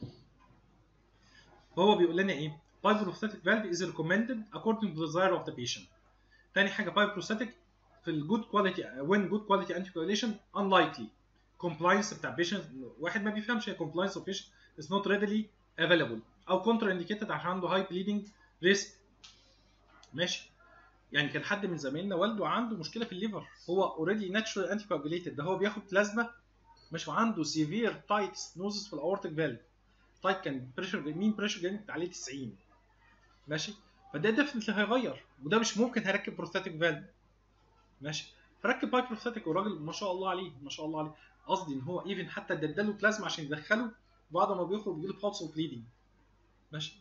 فهو بيقول لنا ايه؟ Pyrostatic valve is recommended according to the desire of the patient. تاني حاجه pyrostatic في الجود كواليتي when good quality anticoagulation unlikely compliance بتاع patient، واحد ما بيفهمش هي compliance of patient is not readily available او contraindicated عشان عنده high bleeding risk ماشي. يعني كان حد من زمايلنا والده عنده مشكله في الليفر، هو اوريدي ناتشورال انتيكواجوليتد، ده هو بياخد بلازما مش عنده سيفير تايت ستنوزس في الاورتيك فالف، تايت كان بريشر مين بريشر جامد عليه 90 ماشي، فده ديفنتلي هيغير، وده مش ممكن هيركب بروستاتيك فالف ماشي، فركب باي بروستاتيك والراجل ما شاء الله عليه ما شاء الله عليه، قصدي ان هو ايفن حتى اداله بلازما عشان يدخله، وبعد ما بيخرج بيجيله بالس وبليدنج ماشي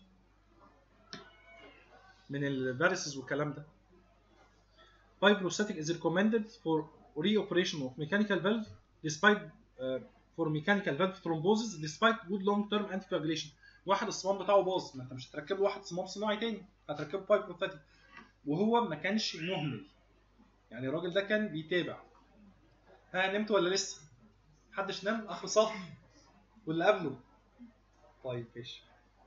من الفاريسز والكلام ده. Pyrostatic is recommended for reoperation of mechanical valve despite for mechanical valve thrombosis despite good long-term anticoagulation. واحد الصمام بتاعه باظ، ما انت مش هتركب له واحد صمام صناعي تاني، هتركبه بايبروستاتيك، وهو ما كانش مهمل يعني الراجل ده كان بيتابع. ها نمت ولا لسه؟ محدش نام اخر صف واللي قبله؟ طيب ماشي.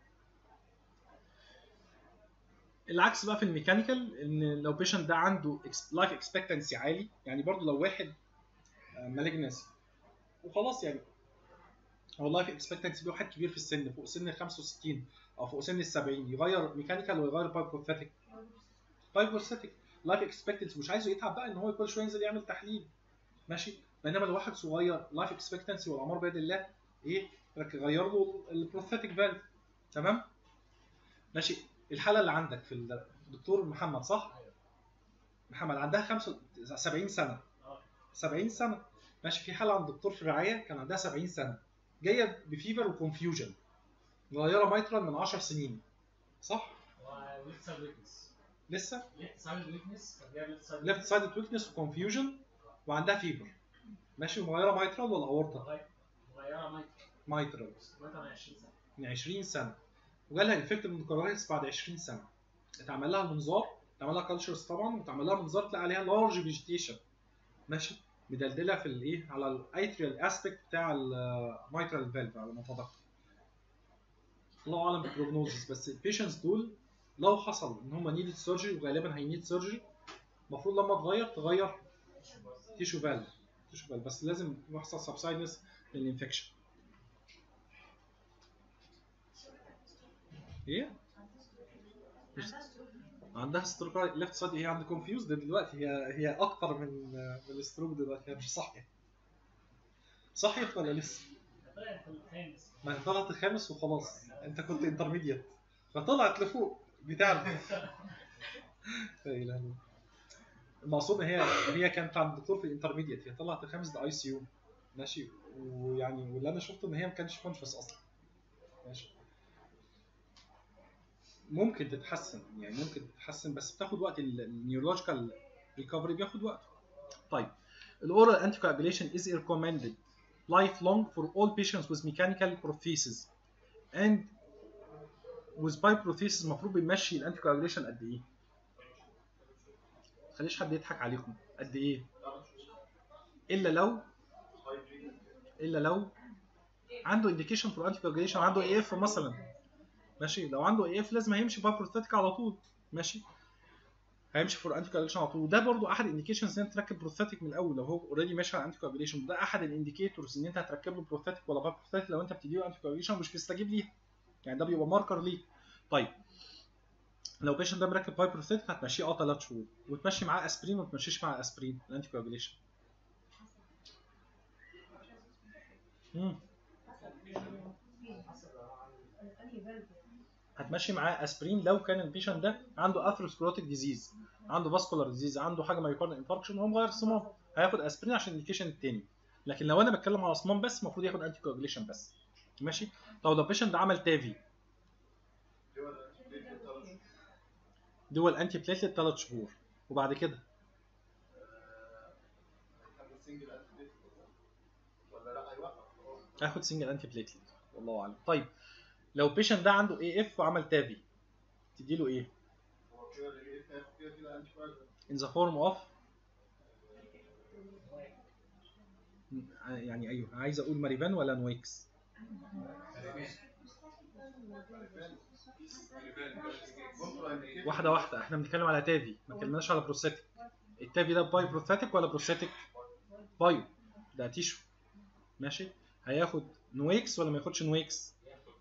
العكس بقى في الميكانيكال، ان لو بيشنت ده عنده لايف اكسبكتنسي عالي، يعني برضو لو واحد مالجنسي وخلاص يعني هو اللايف اكسبكتنسي واحد كبير في السن فوق سن ال 65 او فوق سن ال 70، يغير ميكانيكال ويغير بايبروستاتيك. بايبروستاتيك لايف اكسبكتنسي مش عايزه يتعب بقى ان هو كل شويه ينزل يعمل تحليل ماشي، بينما لو واحد صغير لايف اكسبكتنسي والاعمار بيد الله ايه، غير له البروستاتيك فالف تمام ماشي. الحاله اللي عندك في الدكتور محمد صح؟ محمد عندها 70 سنه 70 سنه ماشي. في حاله عند دكتور في الرعايه كان عندها 70 سنه جايه بفيفر وكونفيوجن، مغيره مايترال من 10 سنين صح؟ لسه ليفت سايد ويكنس وكونفيوجن وعندها فيفر ماشي، ومغيره مايترال ولا اورطه؟ مغيره مايترال من 20 سنه وجالها انفكت من الكورونا بعد 20 سنه، اتعمل لها منظار، اتعمل لها كالتشرز طبعا، واتعمل لها منظار تلاقي عليها لارج فيجيتيشن ماشي، مدلدله في الايه على الايتريال اسبكت بتاع المايترال فالف على ما اتذكر. الله اعلم بالبروجنوزس، بس البيشنتس دول لو حصل ان هم نيدد سيرجري وغالبا هينيد سيرجري، المفروض لما تغير تيشو فالف بس لازم يحصل سبسايدنس للانفكشن. ايه؟ عندها ستروك ليفت سايد، هي عندها كونفيوزد دلوقتي، هي اكتر من الستروك دلوقتي، هي مش صاحيه. صحيت ولا لسه؟ ما طلعت الخامس وخلاص، انت كنت انترميديت فطلعت لفوق بتاع المقصود هي كانت عند الدكتور في الانترميديت، هي طلعت الخامس ده اي سي يو ماشي، ويعني واللي انا شفته ان هي ما كانتش كونشس اصلا ماشي. ممكن تتحسن يعني ممكن تتحسن، بس بتاخد وقت، النيورولوجيكال ريكفري بياخد وقت. طيب الاورال انتيكواجوليشن is recommended lifelong for all patients with mechanical prothesis and with biprothesis. المفروض بنمشي الانتيكواجوليشن قد ايه؟ ما تخليش حد يضحك عليكم، قد ايه؟ الا لو عنده انديكيشن فور انتيكواجوليشن، عنده اي اف مثلا ماشي، لو عنده اي اف لازم هيمشي بايبروستاتيك على طول ماشي، هيمشي فور انتيكواجوليشن على طول، وده برضو احد الانديكيشنز ان انت تركب بروستاتيك من الاول لو هو اوريدي ماشي على انتيكواجوليشن، ده احد الانديكيتورز ان انت هتركب له بروستاتيك ولا بايبروستاتيك لو انت بتديله انتيكواجوليشن مش بيستجيب ليها، يعني ده بيبقى ماركر ليه. طيب لو بيشنت ده مركب بايبروستاتيك هتمشيه 3 شهور وتمشي معاه اسبرين وما تمشيش معاه اسبرين الانتيكواجوليشن. هتمشي معاه اسبرين لو كان البيشنت ده عنده اثيروسكليروتيك ديزيز، عنده فاسكولار ديزيز، عنده حاجه مايوكارد انفاركشن وهو مغير صمام، هياخد اسبرين عشان الانديكيشن التاني. لكن لو انا بتكلم على صمام بس المفروض ياخد انتي كواجوليشن بس. ماشي. طب لو البيشنت ده عمل تافي، دول انتي بليتلت 3 شهور وبعد كده هاخد سنجل انتي بليتلت والله اعلم. طيب لو البيشنت ده عنده اي اف وعمل تافي تديله ايه؟ in the form of يعني ايوه عايز اقول ماريفان ولا نويكس؟ واحده واحده، احنا بنتكلم على تافي ما اتكلمناش على بروستاتيك. التافي ده باي بروستاتيك ولا بروستاتيك؟ بايو، ده تيشو. ماشي. هياخد نويكس ولا ما ياخدش نويكس؟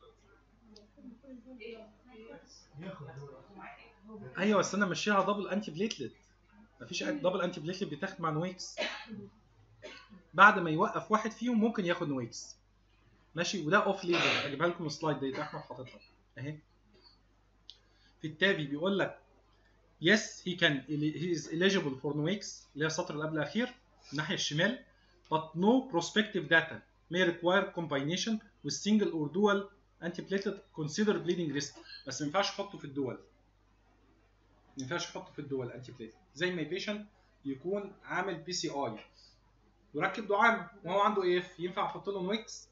ايوه بس انا ماشيها دبل انتي بليتلت، مفيش دبل انتي بليتلت بيتاخد مع نويكس. بعد ما يوقف واحد فيهم ممكن ياخد نويكس. ماشي. وده اوف ليبل، اجيبها لكم السلايد ديت احمد حاططها اهي. في التابي بيقول لك yes he is eligible for NOACS اللي هي السطر اللي قبل الاخير الناحيه الشمال but no prospective data may require combination with single or dual antiplatelet consider bleeding risk. بس ما ينفعش احطه في الدول، ما ينفعش احطه في الدول انتي بليتلت. زي ما البيشنت يكون عامل بي سي اي وركب دعامه وهو عنده اي اف، ينفع احط له نويكس؟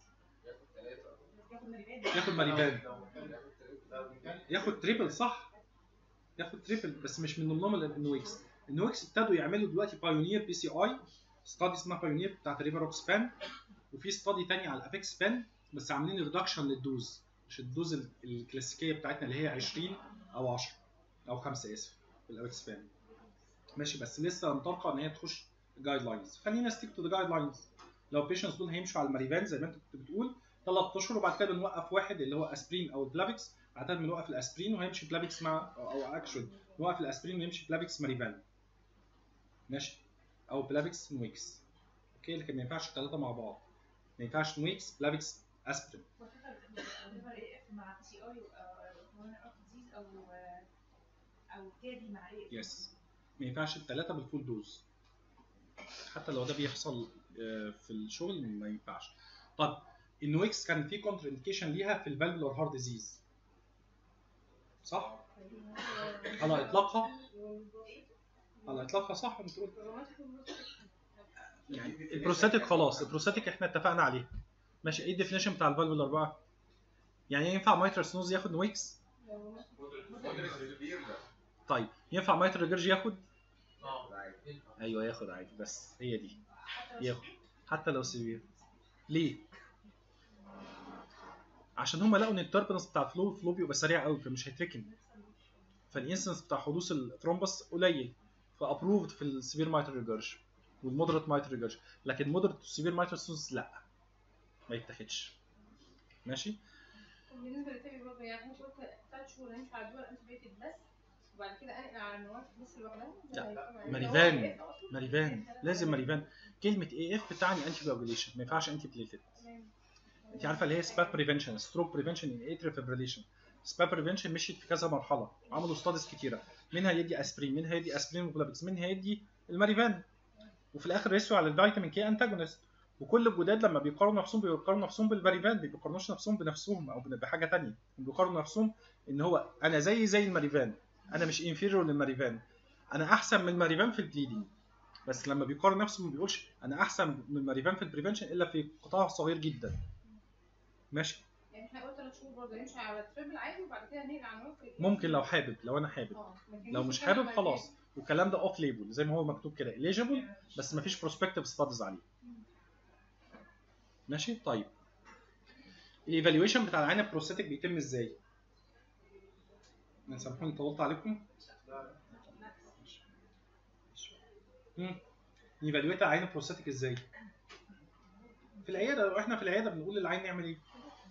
ياخد ماريفان، ياخد تريبل صح، ياخد تريبل بس مش من ضمنهم النويكس. النويكس ابتدوا يعملوا دلوقتي بايونير بي سي اي ستادي اسمها بايونير بتاعت ريفاروكسبان، وفي ستادي ثاني على الافكسبان بس عاملين ريدكشن للدوز، مش الدوز الكلاسيكيه بتاعتنا اللي هي 20 او 10 او 5 اسف في الافكسبان. ماشي. بس لسه مطابقه ان هي تخش جايد لاينز. خلينا ستيك تو ذا جايد لاينز. لو البيشنتس دول هيمشوا على الماريفان زي ما انت كنت بتقول 3 اشهر وبعد كده بنوقف واحد اللي هو اسبرين او البلافيكس، بعد كده بنوقف الاسبرين وهيمشي بلافيكس مع او اكشن نوقف الاسبرين ويمشي بلافيكس ماريفان. ماشي. او بلافيكس نويكس. اوكي. لكن ما ينفعش الثلاثه مع بعض، ما ينفعش نويكس بلافيكس اسبرين. مع سي اي او او تابي مع ايه؟ يس. ما ينفعش الثلاثه بالفول دوز، حتى لو ده بيحصل في الشغل ما ينفعش. طب النويكس كان في كونتر انديكيشن ليها في الفالفولار هارت ديزيز صح؟ على اطلاقها، على اطلاقها صح. انت قلت يعني البروستاتيك خلاص، البروستاتيك احنا اتفقنا عليه. ماشي. ايه الديفينيشن بتاع الفالفولار بقى؟ يعني ينفع مايترال سنوز ياخد نويكس؟ طيب ينفع مايترال ريجرج ياخد؟ ايوه ياخد عادي، بس هي دي ياخد حتى لو سيفير. ليه؟ عشان هم لقوا ان التربنس بتاع الفلو بيبقى سريع قوي فمش هيتركن، فالانسنس بتاع حدوث الثرومبس قليل، فابروفد في السيفير مايترال ريجرج والمودريت مايترال ريجرج. لكن مودريت والسيفير مايترال سنوز لا ما يتاخدش. ماشي. بالنسبه للتابي برضه يعني انت قلت 3 شهور هنمشي على الدول انت بقيت بس وبعد كده انقل على النواه بس لوحدها؟ لا ماريفان، ماريفان لازم ماريفان. كلمه اي اف بتعني انتي كواجوليشن، ما ينفعش انتي بليتد. انت عارفه اللي هي سباب بريفنشن، ستروك بريفنشن ان اتريال فيبريليشن. سباب بريفنشن مشيت في كذا مرحله، عملوا ستاديز كتيره، منها يدي اسبرين، منها يدي اسبرين وبلافيكس، منها يدي الماريفان، وفي الاخر رسوا على الفيتامين كي انتاجونست. وكل الجداد لما بيقارنوا نفسهم بالماريفان ما بيقارنوش نفسهم بنفسهم او بحاجه ثانيه، بيقارنوا نفسهم ان هو انا زي الماريفان، انا مش انفيريور للماريفان، انا احسن من الماريفان في البليدنج. بس لما بيقارن نفسه ما بيقولش انا احسن من الماريفان في البريفنشن الا في قطاع صغير جدا. ماشي. يعني احنا قلنا 3 شهور برضه نمشي على التريبل عادي وبعد كده ننقل على النواه. ممكن لو حابب، لو انا حابب. لو مش حابب خلاص. والكلام ده اوف ليبل زي ما هو مكتوب كده eligible بس ما فيش بروسبكتيف ستاديز عليه. ماشي. طيب الايفالويشن بتاع العين البروستاتيك بيتم ازاي؟ سامحوني طولت عليكم. نيفالويت العين البروستاتيك ازاي؟ في العياده، لو احنا في العياده بنقول للعين نعمل ايه؟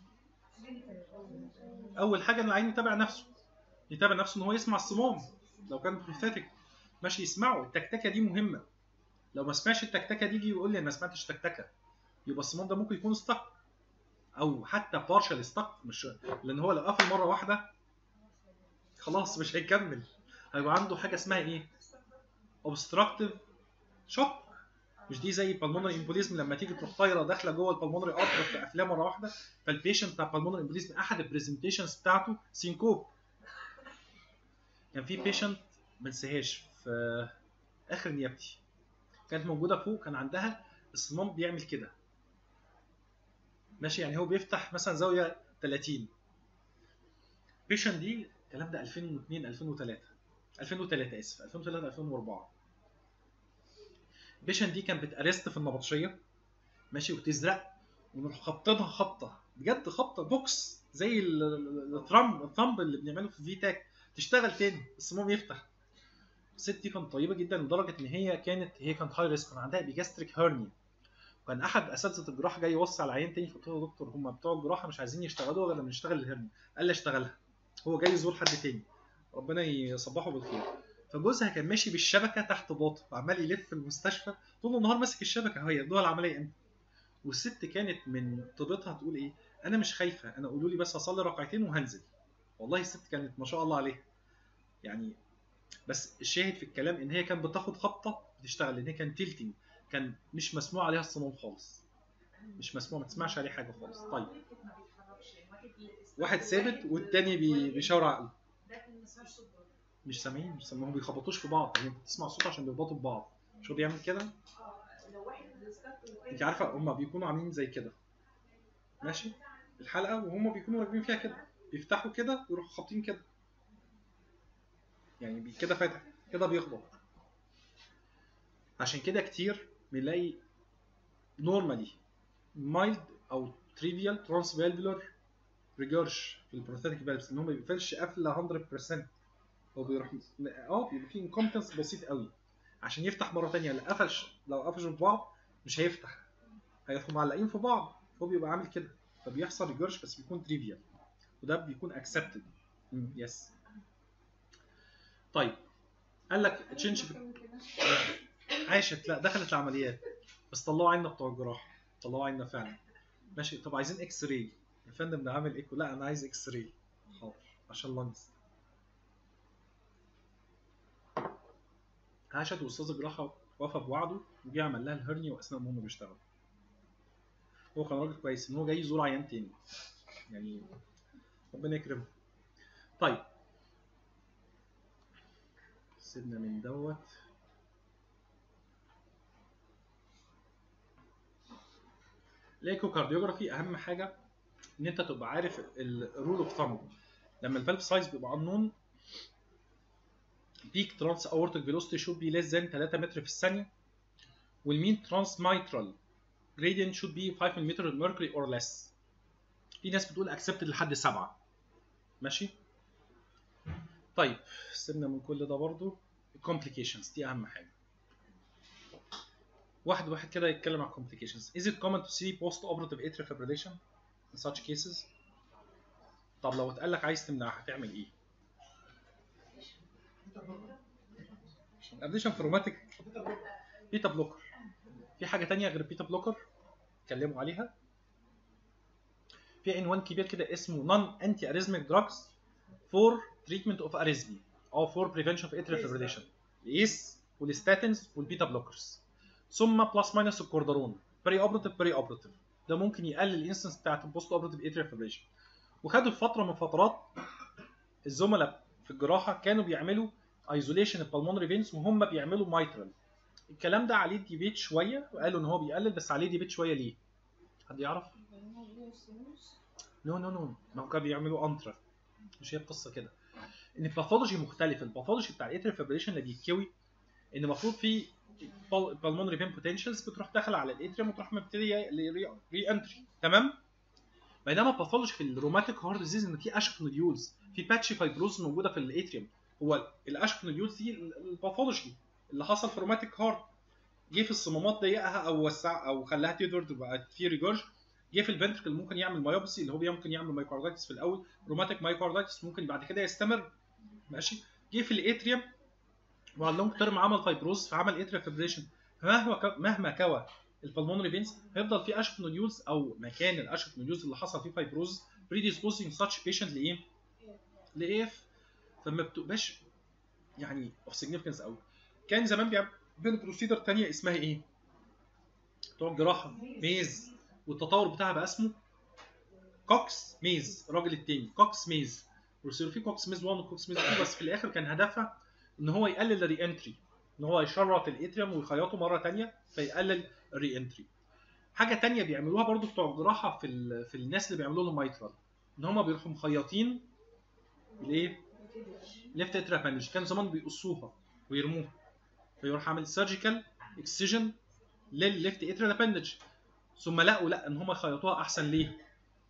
اول حاجه ان العين يتابع نفسه، يتابع نفسه ان هو يسمع الصمام لو كان بروستاتيك. ماشي. يسمعه، التكتكه دي مهمه. لو ما سمعش التكتكه دي يجي يقول لي انا ما سمعتش تكتكه، يبقى الصمام ده ممكن يكون ستك او حتى بارشال ستك، مش لان هو لو قفل مره واحده خلاص مش هيكمل، هيبقى عنده حاجه اسمها ايه؟ اوبستراكتيف شوك. مش دي زي البلمونري امبوليزم لما تيجي تروح طايره داخله جوه البلمونري ارتر في افلام مره واحده؟ فالبيشنت بتاع البلمونري امبوليزم احد البرزنتيشنز بتاعته سينكوب. كان في بيشنت ما انساهاش في اخر نيابتي، كانت موجوده فوق، كان عندها الصمام بيعمل كده ماشي، يعني هو بيفتح مثلا زاويه 30. بيشنت دي الكلام ده 2002 2003 اسف 2003 2004. بيشنت دي كانت بتارست في النبطشيه ماشي، وتزرق ونروح خبطتها خبطه بجد، خبطه بوكس زي الثامب اللي بنعمله في فيتاك، تشتغل تاني الصمام يفتح. الست دي كانت طيبه جدا لدرجه ان هي كانت هاي ريسك، كان عندها بيجاستريك هيرنيا. كان احد اساتذه الجراحه جاي يوصي على العيان تاني، فقلت له يا دكتور هم بتوع الجراحه مش عايزين يشتغلوا غير لما نشتغل الهرنيا. قال لي اشتغلها، هو جاي يزور حد تاني ربنا يصبحه بالخير. فجوزها كان ماشي بالشبكه تحت باطه وعمال يلف في المستشفى طول النهار ماسك الشبكه، هي ادوها العمليه امتى؟ والست كانت من طيبتها تقول ايه؟ انا مش خايفه، انا قولوا لي بس هصلي ركعتين وهنزل. والله الست كانت ما شاء الله عليها يعني. بس الشاهد في الكلام ان هي كانت بتاخد خبطه بتشتغل، لان هي كان تيلتنج، كان مش مسموع عليها الصمام خالص، مش مسموع، ما تسمعش عليه حاجه خالص. طيب واحد ثابت والتاني بيشاور عقله، مش سامعين، مش سامعين، هم بيخبطوش في بعض، يعني انت بتسمع صوت عشان بيخبطوا في بعض، مش هو بيعمل كده؟ انت عارفه هم بيكونوا عاملين زي كده ماشي الحلقه، وهم بيكونوا راكبين فيها كده، بيفتحوا كده ويروحوا خابطين كده، يعني كده فاتح كده بيخبط. عشان كده كتير بنلاقي نورمالي مايلد او تريفيال ترانسفالفولار ريجرش في البروستاتيك فالفز، ان هو ما بيقفلش قفله 100%، هو بيروح بيبقى فيه انكومبتنس بسيط قوي عشان يفتح مره ثانيه. لو قفشوا في بعض مش هيفتح، هيبقوا معلقين في بعض، هو بيبقى عامل كده، فبيحصل ريجرش بس بيكون تريفيال، وده بيكون اكسبتد. يس. طيب قال لك تشينج عاشت، لا دخلت العمليات بس طلعوا عيننا بتوع الجراحه، طلعوا عيننا فعلا ماشي. طب عايزين اكس راي يا فندم، ده عامل ايكو، لا انا عايز اكس راي. حاضر عشان لانجز. عاشت واستاذ الجراحه وفى بوعده وجه عمل لها الهرنيا واثناء ما هم بيشتغلوا. هو كان راجل كويس ان هو جاي يزور عيان تاني يعني، ربنا يكرمه. طيب سيبنا من دوت. الايكوكارديوجرافي اهم حاجه ان انت تبقى عارف الرول اوف ثامب. لما الفالف سايز بيبقى انون، بيك ترانس اورتيك فيلوسيتي شود بي ليس ذان 3 متر في الثانيه، والمين ترانس مايترال gradient should be 5 mm mercury or less. في ناس بتقول accepted لحد 7 ماشي. طيب سيبنا من كل ده برضو، complications دي اهم حاجه. واحد كده يتكلم عن complications. Is it common to see post-operative atrial fibrillation in such cases؟ طب لو اتقال لك عايز تمنعها هتعمل ايه؟ ابليشن فروماتيك بيتا بلوكر. في حاجه ثانيه غير البيتا بلوكر اتكلموا عليها، في عنوان كبير كده اسمه non anti-arrhythmic drugs for treatment of arrhythmia او for prevention of atrial fibrillation. الايس والستاتينز والبيتا بلوكرز، ثم بلس ماينس الكوردرون بري اوبراتيف ده ممكن يقلل الانسنس بتاعت البوست اوبراتيف اتريال فيبريشن. وخدوا في فتره من فترات الزملاء في الجراحه كانوا بيعملوا ايزوليشن البلمونري فينز وهم بيعملوا مايترال. الكلام ده عليه ديبيت شويه، وقالوا ان هو بيقلل، بس عليه ديبيت شويه. ليه؟ حد يعرف؟ نو ما هو كانوا بيعملوا انترا، مش هي القصه كده ان الباثولوجي مختلف. الباثولوجي بتاع الاتريال فيبريشن اللي بيتكوي ان المفروض في بالمونري فين بوتنشالز بتروح داخله على الاتريوم وتروح مبتديه ري انتري، تمام. بينما الباثولوجي في الروماتيك هارت ديزيز ان في اشف نوديولز، في باتشي فايبروز موجوده في الاتريوم. هو الاشف نوديولز دي الباثولوجي اللي حصل في روماتيك هارت، جه في الصمامات ضيقها او وسع او خلاها تيدورد وبقت في ريجورج. جه في الفنتركل ممكن يعمل مايوبسي اللي هو ممكن يعمل مايكاردايتس في الاول، روماتيك مايكاردايتس ممكن بعد كده يستمر ماشي. جه في الاتريوم وعلى اللونج تيرم عمل فايبروز فعمل اتريال فيبريشن. مهما كوى البلمونري فينز هيفضل فيه اشف نوديولز او مكان الاشف نوديولز اللي حصل فيه فايبروز بريديسبوزنج ساتش بيشنت لايه؟ لاف. فما بتبقاش يعني اوف سيجنيفيكانس قوي. كان زمان بيعملوا بروسيدر ثانيه اسمها ايه؟ بتوع الجراحه ميز، والتطور بتاعها بقى اسمه كوكس ميز. الراجل التاني كوكس ميز، وصار في كوكس ميز 1 وكوكس ميز 2، بس في الاخر كان هدفها ان هو يقلل الري انتري، ان هو يشرط الاتريوم ويخيطه مره ثانيه فيقلل الري انتري. حاجه ثانيه بيعملوها برضو بتوع الجراحه في الناس اللي بيعملوا لهم مايترال، ان هم بيروحوا مخيطين الايه؟ ليفت اتريا باندج. كان زمان بيقصوها ويرموها، فيروح عامل سيرجيكال اكسجن للليفت اتريا باندج، ثم لقوا لا ان هم يخيطوها احسن. ليه؟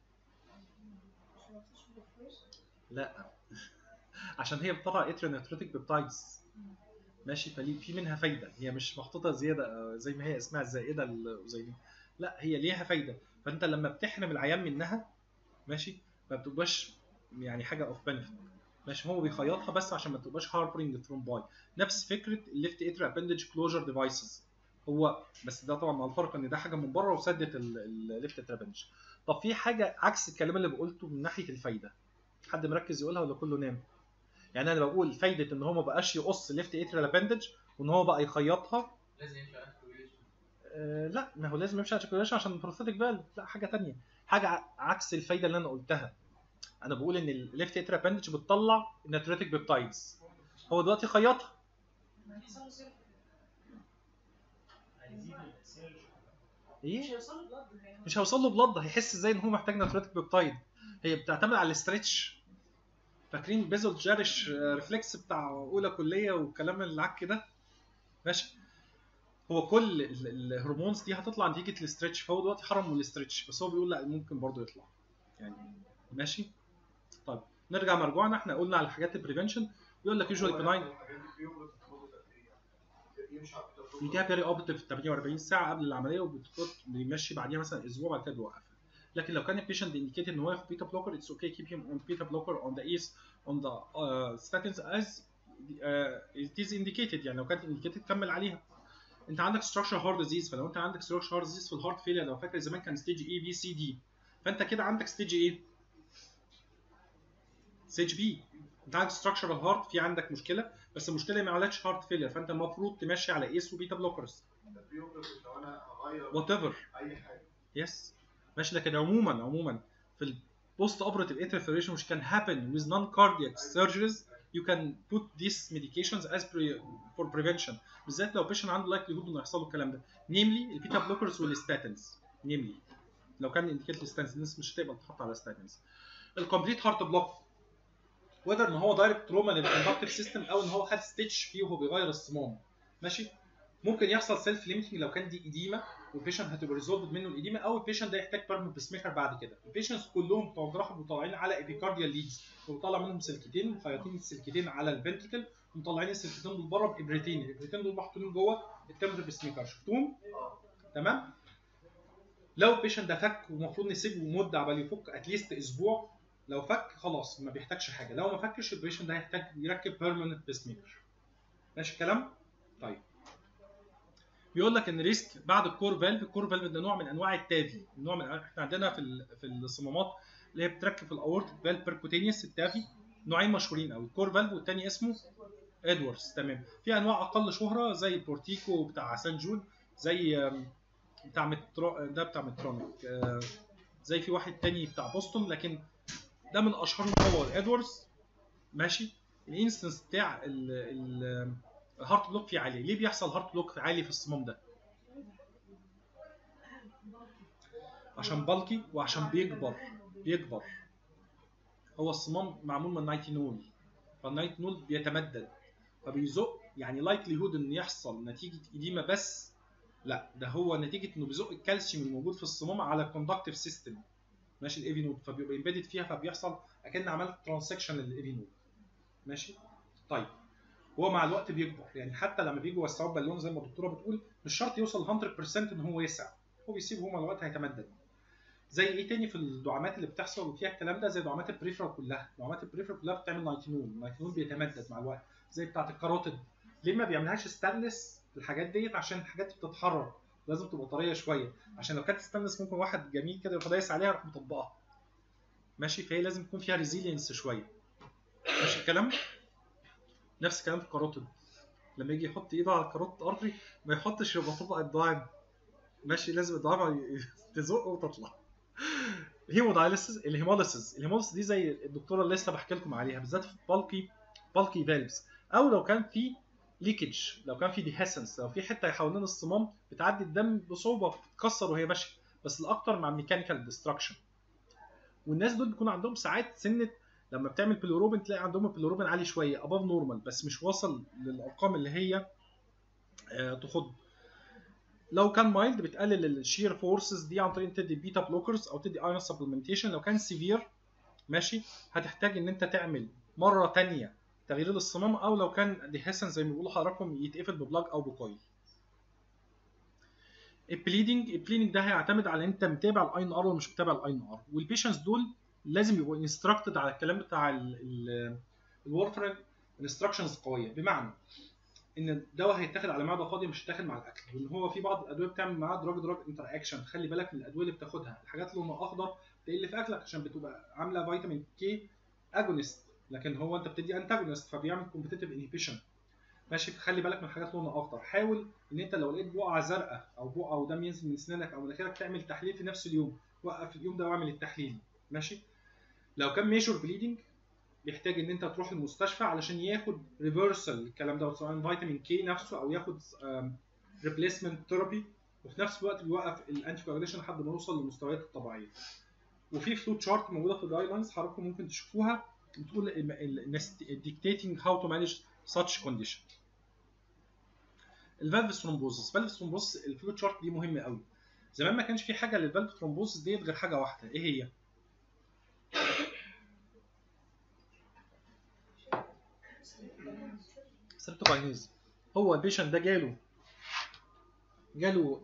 لا عشان هي بتطلع اتريا نيتروتيك بيبتايدز، ماشي، في منها فايده، هي مش محطوطه زياده زي ما هي اسمها الزائده الأزيمية، لا هي ليها فايده. فانت لما بتحرم العيان منها ماشي ما بتبقاش يعني حاجه اوف بنفيت، ماشي. هو بيخيطها بس عشان ما تبقاش هاربرنج ثرومباي، نفس فكره الليفت اتريا ابندج كلوجر ديفايسز. هو بس ده طبعا مع الفرق ان ده حاجه من بره وسدت الليفت اتريا ابندج. طب في حاجه عكس الكلام اللي بقولته من ناحيه الفايده، حد مركز يقولها ولا كله نام؟ يعني انا بقول فايده ان هو ما بقاش يقص ليفت اتريال ابندج وان هو بقى يخيطها. لازم يمشي على ارتكوليشن. لا ما هو لازم يمشي على ارتكوليشن عشان البروستاتيك فالف، لا حاجه ثانيه، حاجه عكس الفايده اللي انا قلتها. انا بقول ان الليفت اتريال ابندج بتطلع الناتريتيك بيبتايدز، هو دلوقتي خيطها. ايه مش هيوصل له بلد، هيحس ازاي ان هو محتاج ناتريتيك بيبتايد؟ هي بتعتمد على الاسترتش. فاكرين بيزل جارش ريفلكس بتاع اولى كليه والكلام العك ده؟ ماشي. هو كل الهرمونز دي هتطلع نتيجه الاسترتش، فهو دلوقتي حرم من الاسترتش، بس هو بيقول لا ممكن برضه يطلع يعني. ماشي. طيب نرجع مرجوعنا، احنا قلنا على حاجات البريفنشن. بيقول لك يوجوالي بناين يديها بيري اوبتيف 48 ساعه قبل العمليه، وبيمشي بعديها مثلا اسبوع بعد كده بيوقفها. لكن لو كان البيشنت انديكيتد ان هو ياخد بيتا بلوكر اتس اوكي كيب هيم اون بيتا بلوكر اون ذا ايس اون ذا ستاتينز از it is indicated. يعني لو كانت indicated كمل عليها. انت عندك structural heart disease، فلو انت عندك structural heart disease في الهارت فيلير، لو فاكر زمان كان ستيج اي بي سي دي، فانت كده عندك ستيج ايه؟ ستيج بي. انت عندك structural heart، في عندك مشكله، بس المشكله ما عملتش هارت فيلير، فانت المفروض تمشي على ايس وبيتا بلوكرز وات ايفر اي حاجه. يس ماشي. لكن عموما في البوست اوبراتيف اتريال فيبريشن which can happen with non-cardiac surgeries you can put these medications as for prevention، بالذات لو patient عنده likelihood انه يحصل له الكلام ده، namely البيتا بلوكرز والستاتينز. namely لو كان انديكيت الستاتينز الناس مش هتقبل تحط على ستاتينز. الكومبليت هارت بلوك whether ان هو دايركت تروما للكوندكتيف سيستم او ان هو خد ستيتش فيه وهو بيغير الصمام، ماشي. ممكن يحصل سيلف ليميتنج لو كان دي اديما والبيشنت هتبقى ريزولفد منه الاديما، او البيشنت ده يحتاج بيرمننت بيس ميكر بعد كده. البيشنتس كلهم بتوع جراحه مطلعين على ايبيكارديال ليدز، وبيطلع منهم سلكتين مخيطين السلكتين على الفنتركل ومطلعين السلكتين دول بره بابرتين، الابرتين دول محطوطين جوه التمبر بيس ميكر، شفتوهم؟ تمام. لو البيشنت ده فك ومفروض نسيبه مده عبال يفك اتليست اسبوع، لو فك خلاص ما بيحتاجش حاجه، لو ما فكش البيشنت ده هيحتاج يركب بيرمننت بيس ميكر. ماشي الكلام؟ طيب بيقول لك ان ريسك بعد الكور فالف. الكور فالف ده نوع من انواع التافي، نوع من احنا عندنا في الصمامات اللي هي بتركب في الاورتيك فالف بيركوتينيوس التافي، نوعين مشهورين قوي، الكور فالف والثاني اسمه ادواردز. تمام. في انواع اقل شهره زي البورتيكو بتاع سان جون، زي بتاع ده بتاع مترونيك، زي في واحد تاني بتاع بوسطن، لكن ده من اشهرهم هو الادواردز. ماشي. الانستنس بتاع الهارت بلوك فيه عالي. ليه بيحصل هارت بلوك عالي في الصمام ده؟ عشان بالكي وعشان بيكبر. هو الصمام معمول من نايتينول، فالنايتينول بيتمدد فبيزق، يعني لايكليهود ان يحصل نتيجه اديمه، بس لا ده هو نتيجه انه بيزق الكالسيوم الموجود في الصمام على الكوندكتيف سيستم، ماشي، الاي في نود، فبيبقى امبيدد فيها، فبيحصل اكن عملت ترانسكشن للاي في نود. ماشي. طيب هو مع الوقت بيكبر، يعني حتى لما بيجوا يوسعوا بالون زي ما الدكتوره بتقول مش شرط يوصل 100% ان هو يسع، هو بيسيب، هو مع الوقت هيتمدد. زي ايه تاني في الدعامات اللي بتحصل وفيها الكلام ده؟ زي دعامات البريفرال كلها، دعامات البريفرال كلها بتعمل نايتينول، النايتينول بيتمدد مع الوقت، زي بتاعه الكاروتيد. ليه ما بيعملهاش ستانلس الحاجات ديت؟ عشان الحاجات دي بتتحرك، لازم تبقى طريه شويه، عشان لو كانت ستانلس ممكن واحد جميل كده يروح دايس عليها يروح مطبقها. ماشي، فهي لازم يكون فيها ريزيلينس شويه. ماشي الكلام. نفس الكلام في الكاروتيد، لما يجي يحط ايده على الكاروتيد ارتري ما يحطش يبقى طبق الدعام. ماشي، لازم الدعامه تزق وتطلع. الهيموليسيس دي زي الدكتوره اللي لسه بحكي لكم عليها، بالذات في بالكي فالفز، او لو كان في ليكج، لو كان في ديهاسنس، لو في حته حوالين الصمام بتعدي الدم بصعوبه بتتكسر وهي ماشيه، بس الاكتر مع الميكانيكال ديستراكشن. والناس دول بيكون عندهم ساعات سنه لما بتعمل بيلوروبين تلاقي عندهم البيلوروبين عالي شويه اباف نورمال، بس مش واصل للارقام اللي هي تخض. لو كان مايلد بتقلل الشير فورسز دي عن طريق تدي بيتا بلوكرز او تدي ايرون سبلمنتيشن. لو كان سيفير ماشي هتحتاج ان انت تعمل مره ثانيه تغيير الصمام، او لو كان ديهاسن زي ما بيقولوا حضراتكم يتقفل ببلاج او بكويل. البليدنج ده هيعتمد على انت متابع الاي ان ار ولا مش متابع الاي ان ار، والبيشنتس دول لازم يبقوا انستراكتد على الكلام بتاع الورفرين انستراكشنز قويه، بمعنى ان الدواء هيتاخد على معده فاضيه مش هيتاخد مع الاكل، وان هو في بعض الادويه بتعمل معاه دراج انتر اكشن. خلي بالك من الادويه اللي بتاخدها، الحاجات اللي لونها اخضر تقل في اكلك عشان بتبقى عامله فيتامين كي اجونست، لكن هو انت بتدي انتاجونست فبيعمل كومبتيتيف انهبيشن. ماشي، فخلي بالك من حاجات لونها اخضر. حاول ان انت لو لقيت بقعه زرقاء او بقعه ودم ينزل من اسنانك او مناخيرك تعمل تحليل في نفس اليوم، وقف اليوم ده واعمل التحليل. ماشي. لو كان ميجور بليدنج بيحتاج ان انت تروح المستشفى علشان ياخد ريفرسال الكلام ده، سواء فيتامين كي نفسه او ياخد ريبليسمنت ثيرابي، وفي نفس الوقت بيوقف الانتي كواجوليشن لحد ما يوصل للمستويات الطبيعيه. وفي فلو تشارت موجوده في الجايد لاينز حضراتكم ممكن تشوفوها بتقول dictating how to manage such condition. الفالف ثرومبوزس، الفلو تشارت دي مهمه قوي. زمان ما كانش في حاجه للفالف ثرومبوزس ديت غير حاجه واحده، ايه هي؟ ستريبتوكاينيز. هو البيشنت ده جاله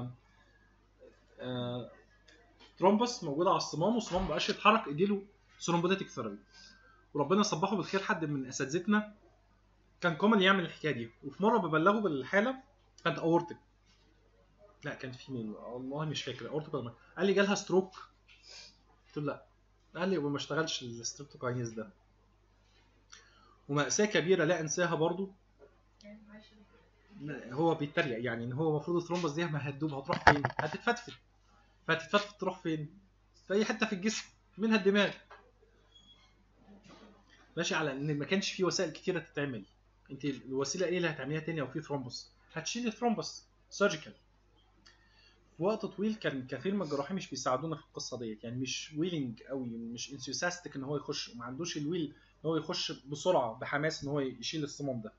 ترومبس موجوده على الصمام، والصمام مبقاش يتحرك، اديله ثرومبوليتيك ثيرابي. وربنا صبحه بالخير حد من اساتذتنا كان كومن يعمل الحكايه دي، وفي مره ببلغه بالحاله كانت اورتك، لا كانت فيميل والله مش فاكر اورتك ولا، قال لي جالها ستروك، قلت له لا، قال لي وما اشتغلش الستريبتوكاينيز ده. ومأساة كبيره لا انساها برضو، هو بيتريق يعني ان هو المفروض الثرومبس دي ما هتدوب هتروح فين؟ هتتفتفت، فهتتفتفت تروح فين؟ في اي حته في الجسم منها الدماغ. ماشي، على ان ما كانش في وسائل كتيره تتعمل، انت الوسيله ايه اللي هتعمليها تاني لو في ثرومبس؟ هتشيل الثرومبس سيرجيكال. في وقت طويل كان كثير من الجراحين مش بيساعدونا في القصه ديت، يعني مش ويلنج قوي، مش انثوساستيك ان هو يخش، ما عندوش الويل ان هو يخش بسرعه بحماس ان هو يشيل الصمام ده.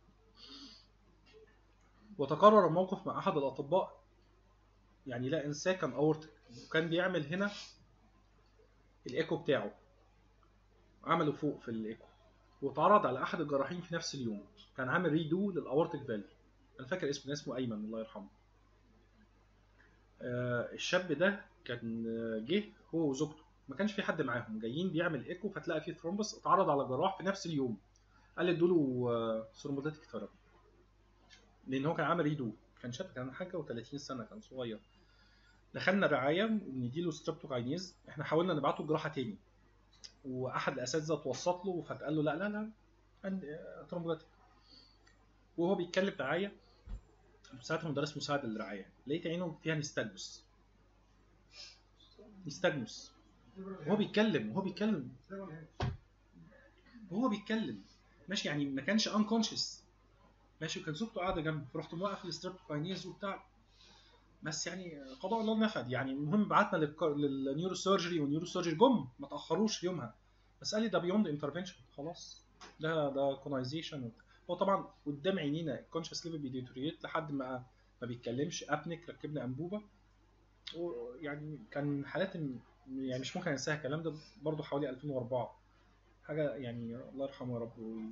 وتكرر الموقف مع احد الاطباء يعني لا انساه، كان اورتك، وكان بيعمل هنا الايكو بتاعه، عمله فوق في الايكو، واتعرض على احد الجراحين في نفس اليوم، كان عامل ريدو للاورتك فالف. انا فاكر اسمه ايمن الله يرحمه. الشاب ده كان جه هو وزوجته، ما كانش في حد معاهم، جايين بيعمل ايكو فتلاقي فيه ثرومبس، اتعرض على جراح في نفس اليوم، قال لي ادوله ثرومبوليتيك ثيرابي، لان هو كان عامل ريدو، كان شاب، كان حاجه و30 سنه، كان صغير. دخلنا الرعايه ونديله ستريبتوكاينيز، احنا حاولنا نبعته جراحه تاني، واحد الاساتذه توسط له فقال له لا لا لا ثرومبوليتيك. وهو بيتكلم معايا ساعتها مدرس مساعد للرعايه، لقيت عينه فيها نستجمس وهو بيتكلم ماشي، يعني ما كانش انكونشس ماشي، وكان زوجته قاعده جنبه، فرحت موقف الستريبتوكاينيز وبتاع، بس يعني قضاء الله نفد يعني. المهم بعتنا للنيورو سيرجري، والنيورو سيرجري جم ما تاخروش يومها، بس قال لي ده بيوند انترفنشن خلاص، ده كونايزيشن. هو طبعا قدام عينينا الكونشس ليفل بيديتوريت لحد ما بيتكلمش، ابنك ركبنا انبوبه، ويعني كان حالات يعني مش ممكن انساها، الكلام ده برضو حوالي 2004 حاجه يعني، الله يرحمه يا رب.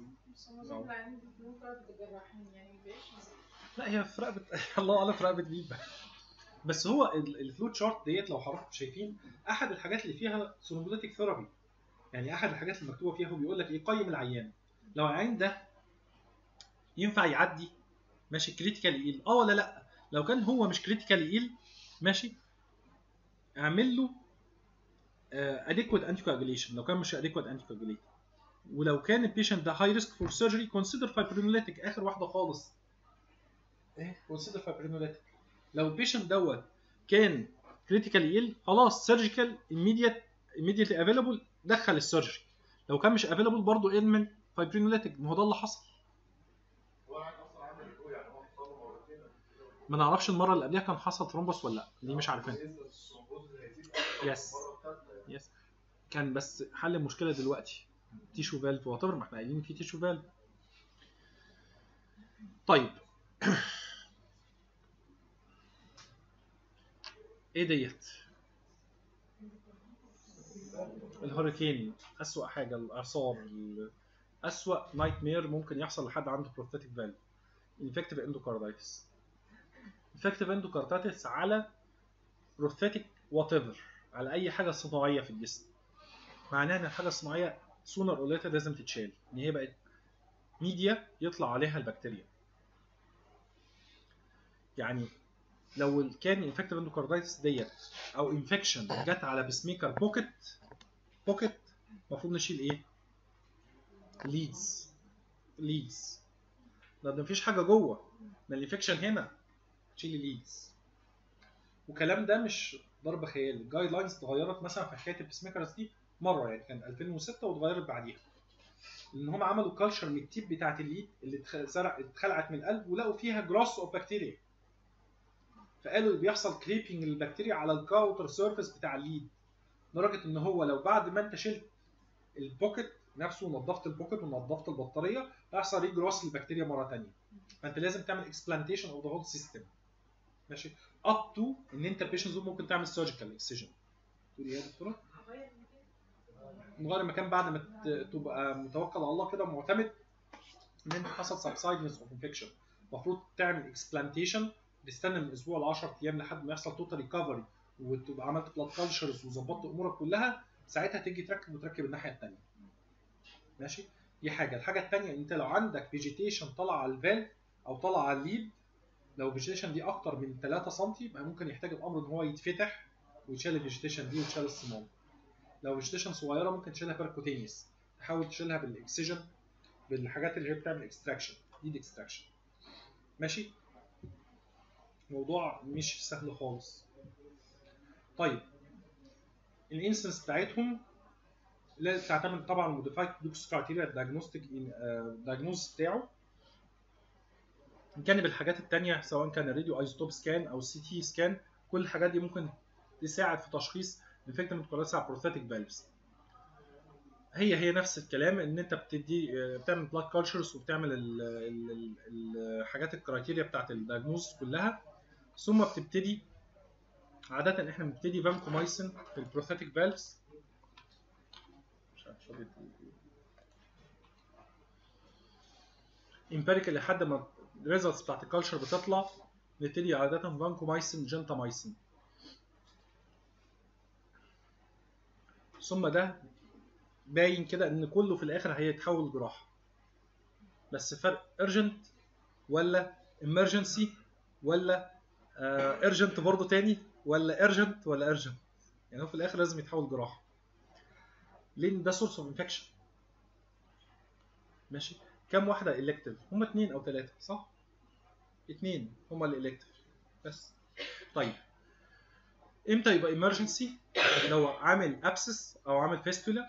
لا هي في رقبه الله اعلم في رقبه مين، بس هو الفلو تشارت ديت لو حضراتكم شايفين احد الحاجات اللي فيها ثرومبوليتيك ثيرابي، يعني احد الحاجات اللي مكتوبه فيها هو بيقول لك ايه، قيم العيان، لو العيان ده ينفع يعدي ماشي كريتيكال ايه ولا لا، لو كان هو مش كريتيكال ايل ماشي اعمل له اديكويت انتي كواجوليشن لو كان مش اديكويت انتي كواجوليشن. ولو كان البيشنت ده هاي ريسك فور سيرجري كونسيدر فايبرينوليتيك. اخر واحده خالص ايه كونسيدر فايبرينوليتيك. لو البيشنت دوت كان كريتيكال ايل خلاص سيرجيكال immediately افيلابل دخل السيرجري. لو كان مش افيلابل برضه اعمل فايبرينوليتيك. ما هو ده اللي حصل. هو قاعد اصلا عامل ايه يعني هو حصل له مرتين ما نعرفش المره اللي قبلها كان حصل ثرومبوس ولا لا، دي مش عارفين. يس يس كان بس حل المشكله دلوقتي تيشو فالف واتر، ما احنا قايلين في تيشو فالف. طيب ايه ديت الهوريكين اسوأ حاجه، الاعصار اسوأ نايت مير ممكن يحصل لحد عنده بروستاتيك فالف. انفكتيف اندوكاردايتس. انفكتيف اندوكاردايتس على بروستاتيك وات ايفر، على اي حاجه صناعيه في الجسم. معناها ان الحاجه الصناعيه سونر اور ليتر لازم تتشال، ان هي بقت ميديا يطلع عليها البكتيريا. يعني لو كان انفكتيف اندوكاردايتس ديت او انفكشن جت على بسميكر بوكيت المفروض نشيل ايه؟ ليدز. لو مفيش حاجه جوه ما الانفكشن هنا تشيل الليدز. والكلام ده مش ضرب خيال. الجايد لاينز اتغيرت مثلا في حكايه البسميكرز دي مره، يعني كان 2006 واتغيرت بعديها، ان هم عملوا كالتشر من التيب بتاعت الليد اللي اتخلعت من القلب ولقوا فيها جراس اوف بكتيريا، فقالوا بيحصل كريبنج للبكتيريا على الكاوتر سيرفيس بتاع الليد، لدرجه ان هو لو بعد ما انت شلت البوكيت نفسه ونظفت البوكيت ونظفت البطاريه هيحصل ريجراس للبكتيريا مره ثانيه. فانت لازم تعمل اكسبلانتيشن اوف ذا هول سيستم ماشي، اب تو ان انت البيشنت ممكن تعمل سيرجيكال اكسجن. تقول ايه يا دكتوره؟ نغير المكان بعد ما تبقى متوكل على الله كده معتمد ان انت حصل سبسايدنس اوف انفكشن. المفروض تعمل اكسبلانتيشن، تستنى من اسبوع ل 10 ايام لحد ما يحصل توتال ريكفري وتبقى عملت بلاد كالتشرز وظبطت امورك كلها، ساعتها تيجي تركب الناحيه الثانيه. ماشي؟ دي حاجه. الحاجه الثانيه انت لو عندك فيجيتيشن طالعه على الفالف او طالعه على الليد، لو الفيجيتيشن دي اكتر من 3 سم يبقى ممكن يحتاج الامر ان هو يتفتح ويتشال الفيجيتيشن دي ويتشال الصمام. لو فيجيتيشن صغيره ممكن تشيلها بيركوتينيوس، تحاول تشيلها بالاكسجن بالحاجات اللي هي بتعمل اكستراكشن، ليد اكستراكشن. ماشي؟ موضوع مش سهل خالص. طيب الانسنس بتاعتهم لا تعتمد طبعا على الموديفايد دوكس كرايتيريا الدايجنوز بتاعه. نجانب الحاجات الثانيه سواء كان الراديو ايزوتوب سكان او السي تي سكان، كل الحاجات دي ممكن تساعد في تشخيص انفكتيف اندوكاردايتس على بروستاتيك فالفز. هي نفس الكلام، ان انت بتعمل بلاد كالتشرز وبتعمل الحاجات الكرايتيريا بتاعت الدايجنوز كلها، ثم بتبتدي عاده احنا بنبتدي فانكومايسين في البروستاتيك فالفز. مش عارف امبيريكال لحد ما الريزلتس بتاعت الكالتشر بتطلع، نبتدي عاده فانكومايسين جنتامايسين، ثم ده باين كده ان كله في الاخر هيتحول جراحه. بس فرق ارجنت ولا امرجنسي ولا ارجنت برضه تاني ولا ارجنت ولا ارجنت، يعني هو في الاخر لازم يتحول جراحه لان ده سورس اوف انفكشن. ماشي؟ كم واحده الكتيف؟ هم 2 او 3 صح؟ 2 هم اللي الكتيف بس. طيب امتى يبقى امرجنسي؟ لو عامل ابسس او عامل فيستولا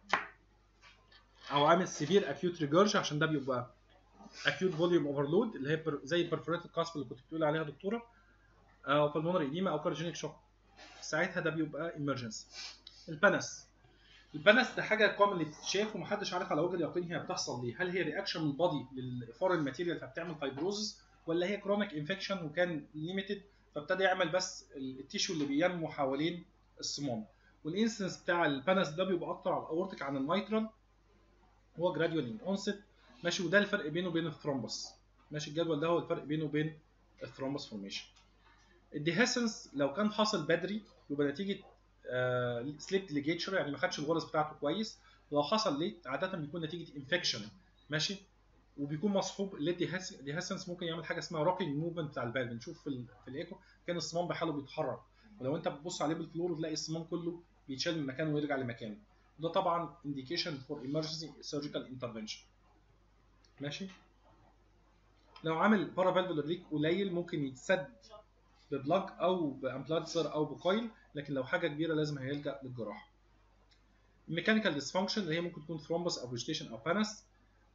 او عامل سيفير اكيوت ريجرج، عشان ده بيبقى اكيوت فوليوم اوفرلود اللي هي زي البرفوريتد كاسب اللي كنت بتقول عليها دكتوره، او بالمونري ايديما او كارديوجينيك شوك، ساعتها ده بيبقى ايمرجنسي. البانس ده حاجه كومنلي بتتشاف ومحدش عارف على وجه اليقين هي بتحصل ليه. هل هي رياكشن من البادي للفورين ماتيريال فبتعمل فايبروزس، ولا هي كرونيك انفكشن وكان ليميتد فابتدى يعمل بس التيشو اللي بينمو حوالين الصمام. والانسنس بتاع البانس ده بيبقى اكتر على الاورتيك عن الميترال، هو جراديوال اونست. ماشي؟ وده الفرق بينه وبين الثرومبس. ماشي؟ الجدول ده هو الفرق بينه وبين الثرومبس فورميشن. الديهيسنس لو كان حاصل بدري يبقى نتيجه سليبت ليجيتشر، يعني ما خدش الغرز بتاعته كويس. ولو حصل ليت عاده بيكون نتيجه انفكشن. ماشي؟ وبيكون مصحوب ديهاسنس ممكن يعمل حاجه اسمها روكينج موفمنت بتاع الفالف. بنشوف في الايكو كان الصمام بحاله بيتحرك، ولو انت بتبص عليه بالفلور تلاقي الصمام كله بيتشال من مكانه ويرجع لمكانه. ده طبعا انديكيشن فور ايمرجنسي سيرجيكال انترفنشن. ماشي. لو عامل بارافالفولار ليك قليل ممكن يتسد ببلاج او بامبلاتزر او بكويل، لكن لو حاجه كبيره لازم هيلجا للجراحه. الميكانيكال ديسفانكشن اللي هي ممكن تكون ثرومبس او فيجيتيشن او بانس.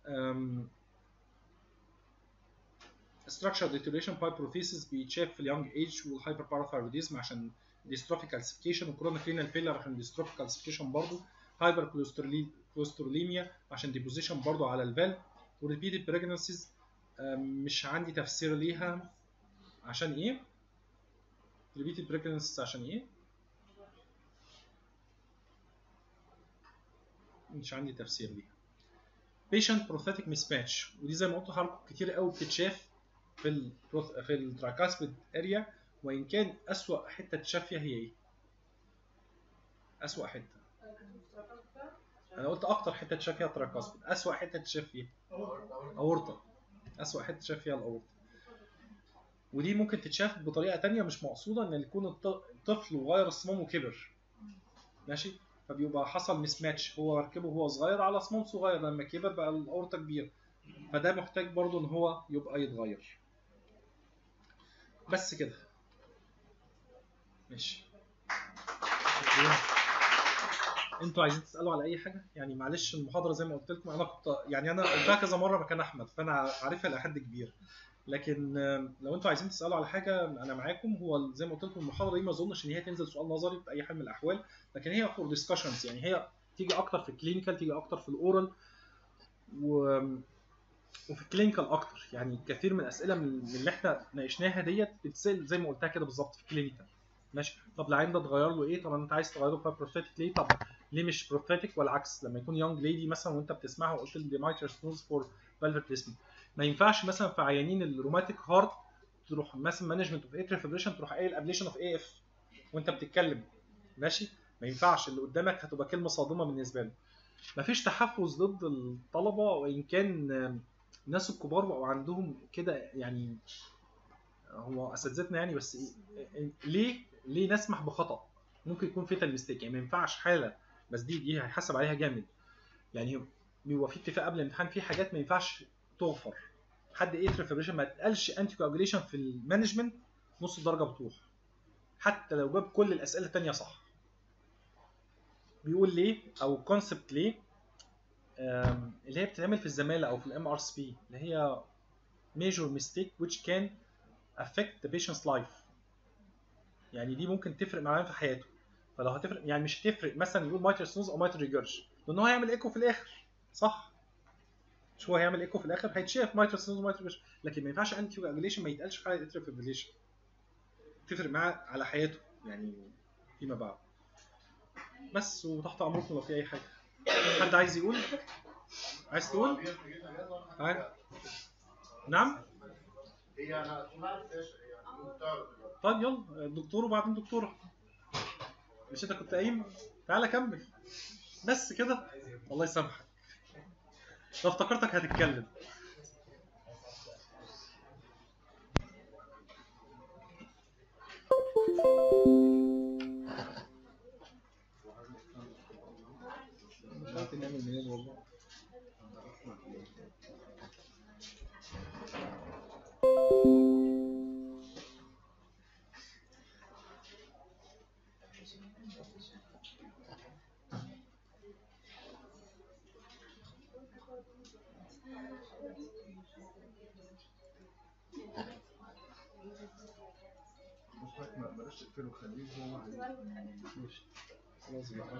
structural deterioration بايبروفيسيس بيتشاف في اليونج ايج، والهايبر باراثايروديزم عشان ديستروفيك كالسيفيكيشن، وكرونيك رينال فيلر عشان ديستروفيك كالسيفيكيشن برضه، هايبر كوليستروليميا عشان ديبوزيشن برضه على الفالف، وريبيتد بريجنسيز مش عندي تفسير ليها عشان ايه. ريبيتد بريجنسيز عشان ايه مش عندي تفسير ليها. patient prosthetic mismatch، ودي زي ما قلت لحضرتك كتير قوي بتتشاف في التراكاسبيد اريا، وان كان اسوأ حته تتشاف فيها هي ايه؟ اسوأ حته انا قلت اكتر حته تتشاف فيها تراكاسبيد، اسوأ حته تتشاف فيها اورطه. اسوأ حته تتشاف فيها الاورطه، ودي ممكن تتشاف بطريقه ثانيه مش مقصوده، ان يكون الطفل وغير الصمام وكبر. ماشي. فبيبقى حصل مسماتش، هو ركبه وهو صغير على صمام صغير، لما كبر بقى الاورطه كبيره، فده محتاج برضو ان هو يبقى يتغير. بس كده. ماشي. انتوا عايزين تسالوا على اي حاجه؟ يعني معلش المحاضره زي ما قلت لكم انا كنت يعني انا قلتها كذا مره مكان احمد، فانا عارفها لحد كبير، لكن لو انتوا عايزين تسالوا على حاجه انا معاكم. هو زي ما قلت لكم المحاضره دي ما اظنش ان هي تنزل سؤال نظري باي حال من الاحوال، لكن هي فور ديسكشنز، يعني هي تيجي اكتر في الكلينيكال، تيجي اكتر في الاورال، وفي الكلينيكال اكتر. يعني كثير من الاسئله من اللي احنا ناقشناها ديت بتسال زي ما قلتها كده بالظبط في الكلينيكال. ماشي. طب العين ده اتغير له ايه؟ طب انت عايز تغيره بروستاتيك ليه؟ طب ليه مش بروستاتيك؟ والعكس لما يكون يونج ليدي مثلا وانت بتسمعها وقلت لي دي مايتر ستونز فور فالفر بليسمنت، ما ينفعش مثلا في عيانين الروماتيك هارت تروح مثلا مانجمنت اوف اتريال فيبريشن تروح قايل ابليشن اوف اي اف وانت بتتكلم. ماشي. ما ينفعش، اللي قدامك هتبقى كلمه صادمه بالنسبه له. مفيش تحفظ ضد الطلبه، وان كان الناس الكبار بقوا عندهم كده، يعني هو اساتذتنا يعني، بس ليه نسمح بخطا؟ ممكن يكون فيتال ميستيك، يعني ما ينفعش حاله، بس دي هيحاسب عليها جامد. يعني بيبقى في اتفاق قبل الامتحان في حاجات ما ينفعش تغفر. حد اتريال فيبريشن ما تقالش انتي كواجوليشن في المانجمنت نص الدرجه بتروح، حتى لو جاب كل الاسئله الثانيه صح. بيقول ليه او كونسبت ليه اللي هي بتتعمل في الزماله او في الام ار سي بي، اللي هي major mistake which can affect the patient's life. يعني دي ممكن تفرق معاه في حياته. فلو هتفرق يعني مش هتفرق مثلا يقول مايتر سنوز او مايتر ريجرش، لان هو هيعمل ايكو في الاخر صح؟ مش هو هيعمل ايكو في الاخر هيتشاف مايتر سنوز ومايتر ريجرش، لكن ما ينفعش انتي كواجوليشن ما يتقالش في حاله اتريال فيبريليشن، تفرق معاه على حياته يعني فيما بعد. بس وتحت امركم لو في اي حاجه. حد عايز يقول؟ عايز تقول؟ نعم؟ هي انا سمعت الشاشه هي مختار. طيب يلا الدكتور وبعدين دكتوره. مش انت كنت قايم؟ تعالى كمل. بس كده. الله يسامحك. لو افتكرتك هتتكلم. مش عارف نعمل منين والله. ما بلاش تقفله خليه هو ماشي. خلاص بقى.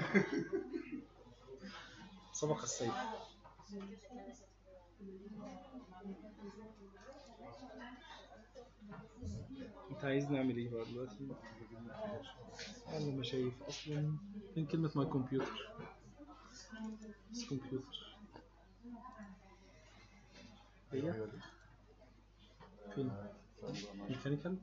سبق السيف. انت عايز نعمل ايه بقى دلوقتي؟ انا ما شايف اصلا. فين كلمة ماي كمبيوتر؟ بس كمبيوتر هي فين؟ ميكانيكال.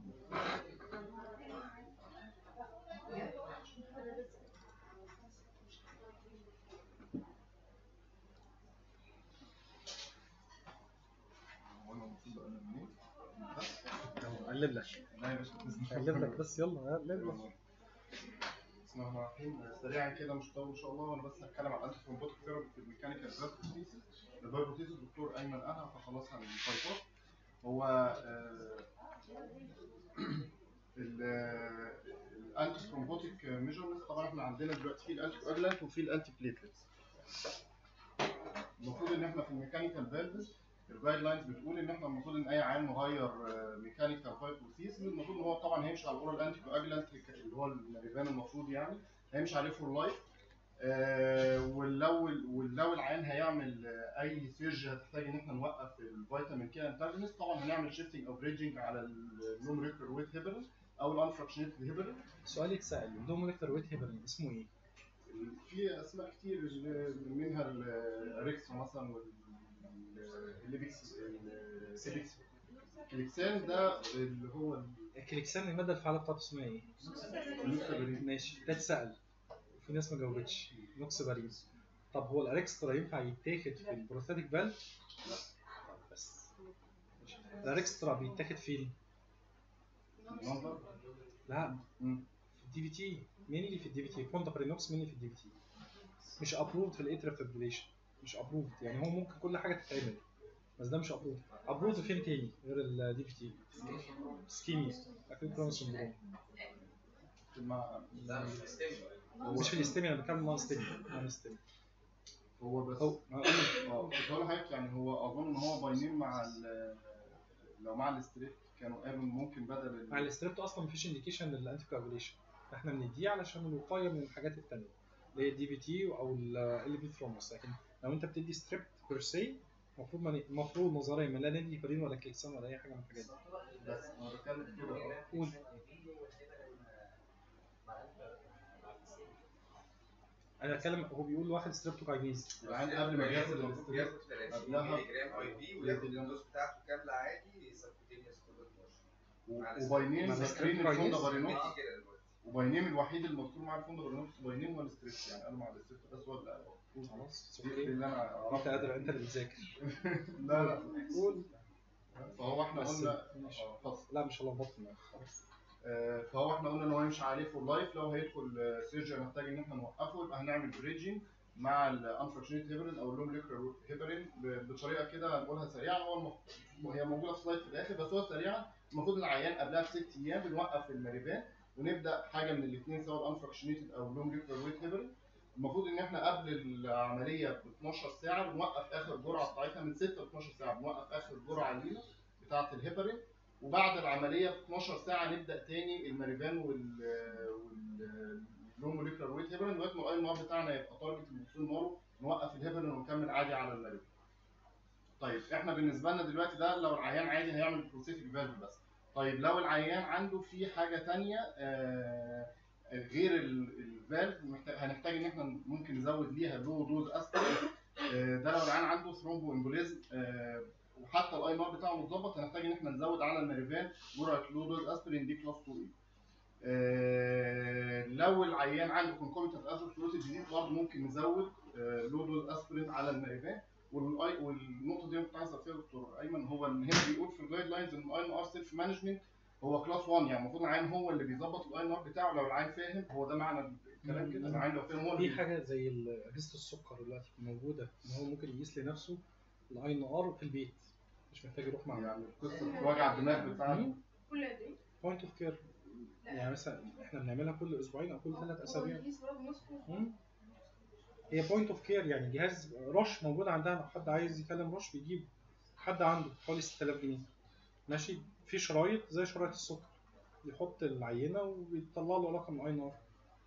هقلب لك لا يا باشا هقلب لك بس يلا هقلب لك. بسم الله الرحمن الرحيم. سريعا كده مش طول ان شاء الله، وانا بس هتكلم عن الانتي ثرومبوتيك ثيرابي في الميكانيكال فالبروتيسيس. الفالبروتيسيس الدكتور ايمن قالها فخلاص هنفيصل. هو الانتي ثرومبوتيك ميجرمنت طبعا احنا عندنا دلوقتي في الانتي كواجلانت وفي الانتي بليتلتس. المفروض ان احنا في الميكانيكال فالفز الجايد لاينز بتقول ان احنا المفروض ان اي عيان مغير ميكانيكال فايبروسيس المفروض ان هو طبعا هيمشي على الاورال انتي كواجلانت اللي هو الماريفان، المفروض يعني هيمشي عليه فور لايف. ولو العيان هيعمل اي سيرج هتحتاج ان احنا نوقف الفيتامين كي انتاجونست، طبعا هنعمل شيفتنج او بريدجنج على النو موليكولر ويت هيبرين او الانفراكشنيتد هيبرين. سؤال يتسأل، النو موليكولر ويت هيبرين اسمه ايه؟ في اسماء كتير منها الاريكسا مثلا الكليكسان ده اللي هو الكليكسان الماده الفعاله بتاعته اسمها ايه؟ النوكسابرين. ماشي ده اتسأل وفي ناس ما جاوبتش. نوكسابرين. طب هو الاريكسترا ينفع يتاخد في البروستاتيك فالف؟ بس ماشي. الاريكسترا بيتاخد فين؟ لا في الدي في تي، مينلي في الدي في تي. فونتابرينوكس مينلي في الدي في تي، مش ابروفد في الاتريال فيبريليشن، مش ابروفد. يعني هو ممكن كل حاجه تتعمل بس ده مش ابروفد. ابروفد فين تاني غير الدي في تي؟ سكيميا، اكيد كرون سندروم. مش في الاستيميا، انا بتكلم نون ستيميا. هو بس كنت هقول لحضرتك يعني هو اظن ان هو باينين مع لو مع الاستريب كانوا قالوا ممكن بدل مع الاستريبت اصلا مفيش انديكيشن للانتي كواجوليشن، احنا بنديه علشان الوقايه من الحاجات الثانيه اللي هي الدي في تي او ال بي ثرومبس. لكن لو انت بتدي ستريبت بير سي المفروض نظريا ما لا ندي هيبرين ولا كليكسان ولا اي حاجه من الحاجات دي. بس انا بتكلم كده قول. انا بتكلم، هو بيقول واحد ستريبتوكاينيز العين قبل ما ياخد المفروض ياخد 30 مللي جرام اي في وياخد الدوز بتاعته كامله عادي سبكوتينيوس كل 12. وباينين سكرين الفوندابرينوكس كده دلوقتي. وباينين الوحيد المذكور مع الفوندابرينوكس باينين هو الستريبس، يعني قالوا مع الستريبس بس هو اللي خلاص دي اوكي. اللي انا انت اعرفه. قادر، انت اللي بتذاكر. لا قول. فهو احنا بس قلنا لا مش هلخبطك معاك خلاص. فهو احنا قلنا ان هو يمشي عليه فور لايف. لو هيدخل سيرجري محتاج ان احنا نوقفه يبقى هنعمل بريدجنج مع الانفراكشنيت هيبرين او اللو موليكولر هيبرين بطريقه كده هنقولها سريعا. هي موجوده في سلايد في الاخر بس هو سريعا المفروض العيان قبلها ب6 ايام بنوقف الماريفان ونبدا حاجه من الاثنين سواء الانفراكشنيت او اللو موليكولر ويت هيبرين. المفروض ان احنا قبل العمليه ب 12 ساعه بنوقف اخر جرعه بتاعتها من 6 ل 12 ساعه بنوقف اخر جرعه لينا بتاعه الهيبرين، وبعد العمليه ب 12 ساعه نبدا تاني الماريفان واللو موليكولر ويت هيبرين لغايه ما الاي ار بتاعنا يبقى تارجت الوصول ناره نوقف الهيبرين ونكمل عادي على الماريفان. طيب احنا بالنسبه لنا دلوقتي ده لو العيان عادي هيعمل بروستاتيك فالف بس. طيب لو العيان عنده في حاجه ثانيه غير الفالف هنحتاج ان احنا ممكن نزود ليها لو دوز اسبرين. ده لو العيان عنده ثرومبو امبوليزم وحتى الاي ار بتاعه متظبط هنحتاج ان احنا نزود على الماريفان جرعه لو دوز اسبرين دي كلاس 2 اي. لو العيان عنده كونكوميتنت اثيروسكليروسيس جديد برضه ممكن نزود لو دوز اسبرين على الماريفان. والنقطه دي كنت عايز اسال فيها دكتور ايمن، هو ان هنا بيقول في الجايد لاينز ان الاي ان ار سيلف مانجمنت هو كلاس 1، يعني المفروض العيان هو اللي بيظبط الاي ان ار بتاعه. لو العيان فاهم هو ده معنى الكلام كده، العيان لو فاهم هو في حاجه زي اجهزه السكر دلوقتي موجوده ان هو ممكن يقيس لنفسه الاي ان ار في البيت مش محتاج يروح مع يعني قصه وجع الدماغ بتاعنا كل قد ايه؟ بوينت اوف كير. يعني مثلا احنا بنعملها كل اسبوعين او كل 3 اسابيع. هي بوينت اوف كير، يعني جهاز رش موجود عندها، لو حد عايز يكلم رش بيجيب حد عنده حوالي 6000 جنيه ماشي، في شرايط زي شرايط السكر يحط العينه وبيطلع له رقم اي ان ار.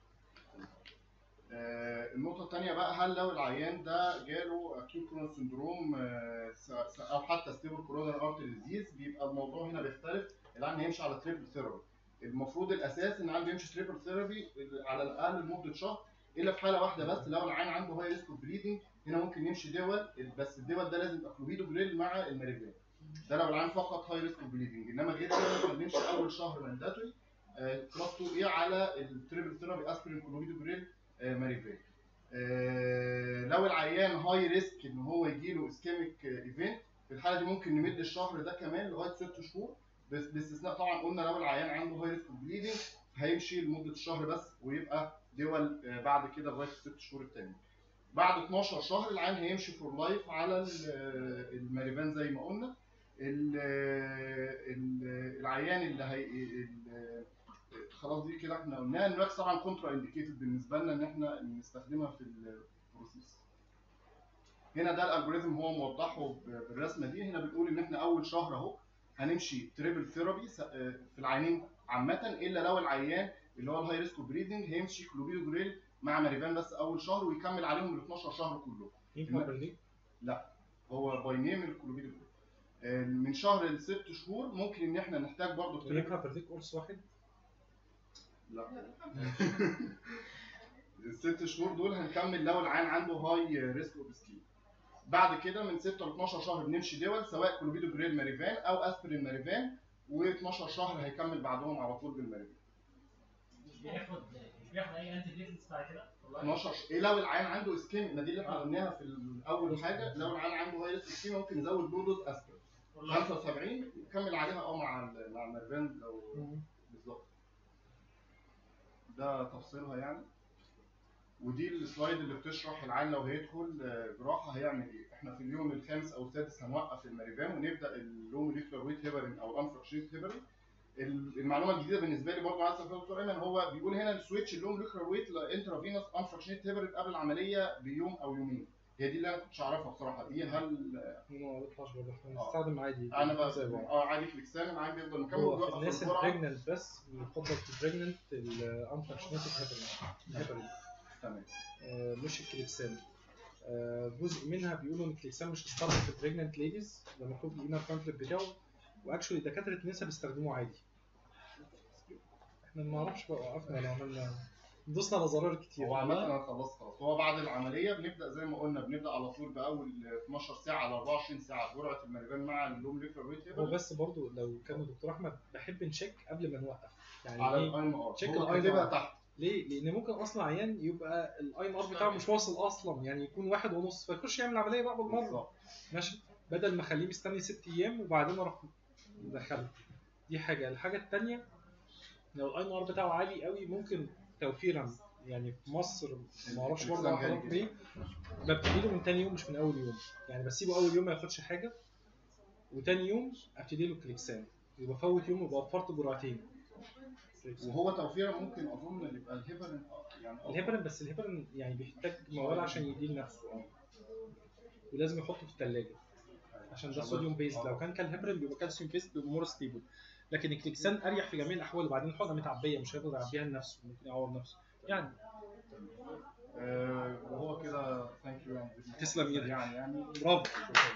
النقطة الثانية بقى، هل لو العيان ده جاله اكيوت كورونر سندروم او حتى ستيبل كورونر ارتري ديزيز بيبقى الموضوع هنا بيختلف. العيان هيمشي على تريبل ثيرابي. المفروض الاساس ان العيان بيمشي تريبل ثيرابي على الاقل لمدة شهر، الا في حالة واحدة بس لو العيان عنده هاي ريسك اوف بليدنج هنا ممكن يمشي دول، بس الدول ده لازم يبقى كلوفيدوجريل مع الماريفان. ده لو العيان فقط هاي ريسك اوف بليدنج، انما غير كده احنا بنمشي اول شهر مانداتوري كلاس 2 اي على التريبل ثيرابي اسبرين كلوفيدوجريل ماريفان. لو العيان هاي ريسك ان هو يجيله اسكيميك ايفنت في الحاله دي ممكن نمد الشهر ده كمان لغايه 6 شهور بس باستثناء طبعا قلنا لو العيان عنده هاي ريسك بليدنج هيمشي لمده شهر بس ويبقى دول بعد كده لغايه ال6 شهور التانيين. بعد 12 شهر العيان هيمشي فور لايف على الماريفان زي ما قلنا. العيان اللي هي خلاص دي كده احنا قلناها. النواكس طبعا كونترا انديكيتد بالنسبه لنا ان احنا نستخدمها في البروسيس. هنا ده الالجوريزم هو موضحه بالرسمه دي. هنا بنقول ان احنا اول شهر اهو هنمشي تريبل ثيرابي في العيانين عامه، الا لو العيان اللي هو الهاي ريسك بريدنج هيمشي كلوبيدوجريل مع ماريفان بس اول شهر ويكمل عليهم ال 12 شهر كلهم. لا هو باي نيم الكلوبيدوجريل. من شهر ل6 شهور ممكن ان احنا نحتاج برضه ينفع بريديك قرص واحد؟ لا ال6 شهور دول هنكمل لو العيان عنده هاي ريسك اوف سكين. بعد كده من 6 ل 12 شهر بنمشي دول سواء كلوبيدوجريل ماريفان او اسبرين ماريفان، و12 شهر هيكمل بعدهم على طول بالماريفان. مش بياخد اي انتي ديفنس بعد كده؟ 12 ايه لو العيان عنده اسكيم، ما دي اللي احنا قلناها في اول حاجه. لو العيان عنده هاي ريسك اسكيم ممكن نزود له دوز اسبرين 75 يكمل عليها مع الماريفان لو بالظبط. ده تفصيلها يعني. ودي السلايد اللي بتشرح العيان لو هيدخل جراحه هيعمل ايه. احنا في اليوم الخامس او السادس هنوقف الماريفان ونبدا اللو موليكولار ويت هيبرين او الانفراكشنيت هيبرين. المعلومه الجديده بالنسبه لي برضه عايز اسالك دكتور ايمن، هو بيقول هنا السويتش اللو موليكولار ويت لانترافينوس انفراكشنيت هيبرين قبل العمليه بيوم او يومين. هي دي اللي انا ما كنتش اعرفها بصراحه. دي هل ما بيطلعش بره، احنا بنستخدم عادي. انا عادي كليكسان العيان بيفضل مكمل هو في الناس البريجننت بس بيفضل في البريجننت الانفراكشنيت هيبرين. تمام. مش الكليكسان. جزء منها بيقولوا ان الكليكسان مش هيستخدم في البريجننت ليديز ده مكتوب الانر كونفليكت بتاعه، واكشولي دكاتره النساء بيستخدموه عادي. احنا ما نعرفش بقى وقفنا ولا عملنا دوسنا على زرار كتير. هو عامة انا خلصت خلاص. هو بعد العملية بنبدأ زي ما قلنا بنبدأ على طول بأول 12 ساعة ل 24 ساعة جرعة الماريفان مع اللو موليكولار ويت هو بس برضو لو كان دكتور احمد بحب نشيك قبل ما نوقف يعني على ايه الاي ام ار. تشيك هو الاي بقى ار تحت. ليه؟ لان ممكن اصلا عيان يبقى الاي ام ار بتاعه مش واصل اصلا، يعني يكون 1.5 فيخش يعمل عمليه بقى بالمره. بالظبط. ماشي، بدل ما اخليه مستني 6 ايام وبعدين اروح ندخله. دي حاجه. الحاجه الثانيه لو الاي ام ار بتاعه عالي قوي ممكن توفيرا يعني في مصر ما اعرفش برضه حضرتك ليه ببتدي له من ثاني يوم مش من اول يوم، يعني بسيبه اول يوم ما ياخدش حاجه وثاني يوم ابتدي له كليكسان، يبقى فوت يوم يبقى وفرت جرعتين. وهو توفيرا ممكن اظن يبقى الهيبرين يعني الهيبرين، بس الهيبرين يعني بيحتاج مواد عشان يديه لنفسه ولازم يحطه في الثلاجه عشان ده صوديوم بيست. لو كان كالهيبرين بيبقى كالسيوم بيست بيبقى مور ستيبل، لكن الكليكسان اريح في جميع الاحوال. وبعدين الحقنه متعبيه مش هيقدر يعبيها لنفسه، ممكن يعور نفسه يعني. وهو كده ثانك يو يعني. تسلم ايدك يعني برافو.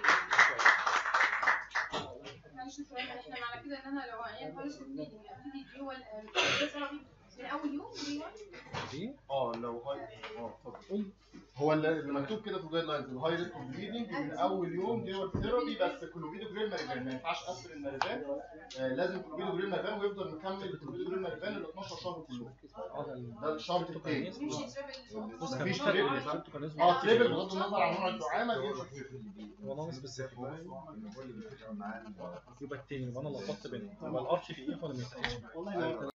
معلش سؤال، احنا معنى كده ان انا لو عيان هاي ريسك بليدنج ابتدي دول من اول يوم دي لو هاي اتفضل. هو اللي مكتوب كده في الجايد لاينز الهاي ريسك بليدنج من اول يوم دول ثيرابي بس كلوبيدوجريل ماريفان. ما ينفعش اسبرين ماريفان، لازم كلوبيدوجريل ماريفان ويفضل مكمل كلوبيدوجريل ماريفان ال 12 شهر كلهم. ده الشرط الثاني. مفيش تريبل. تريبل بغض النظر عن نوع الدعامه يمشي تريبل. هو ناقص بالذات يبقى التاني. يبقى انا لخبطت بينهم. يبقى الارش في ايه ولا ما يتقالش؟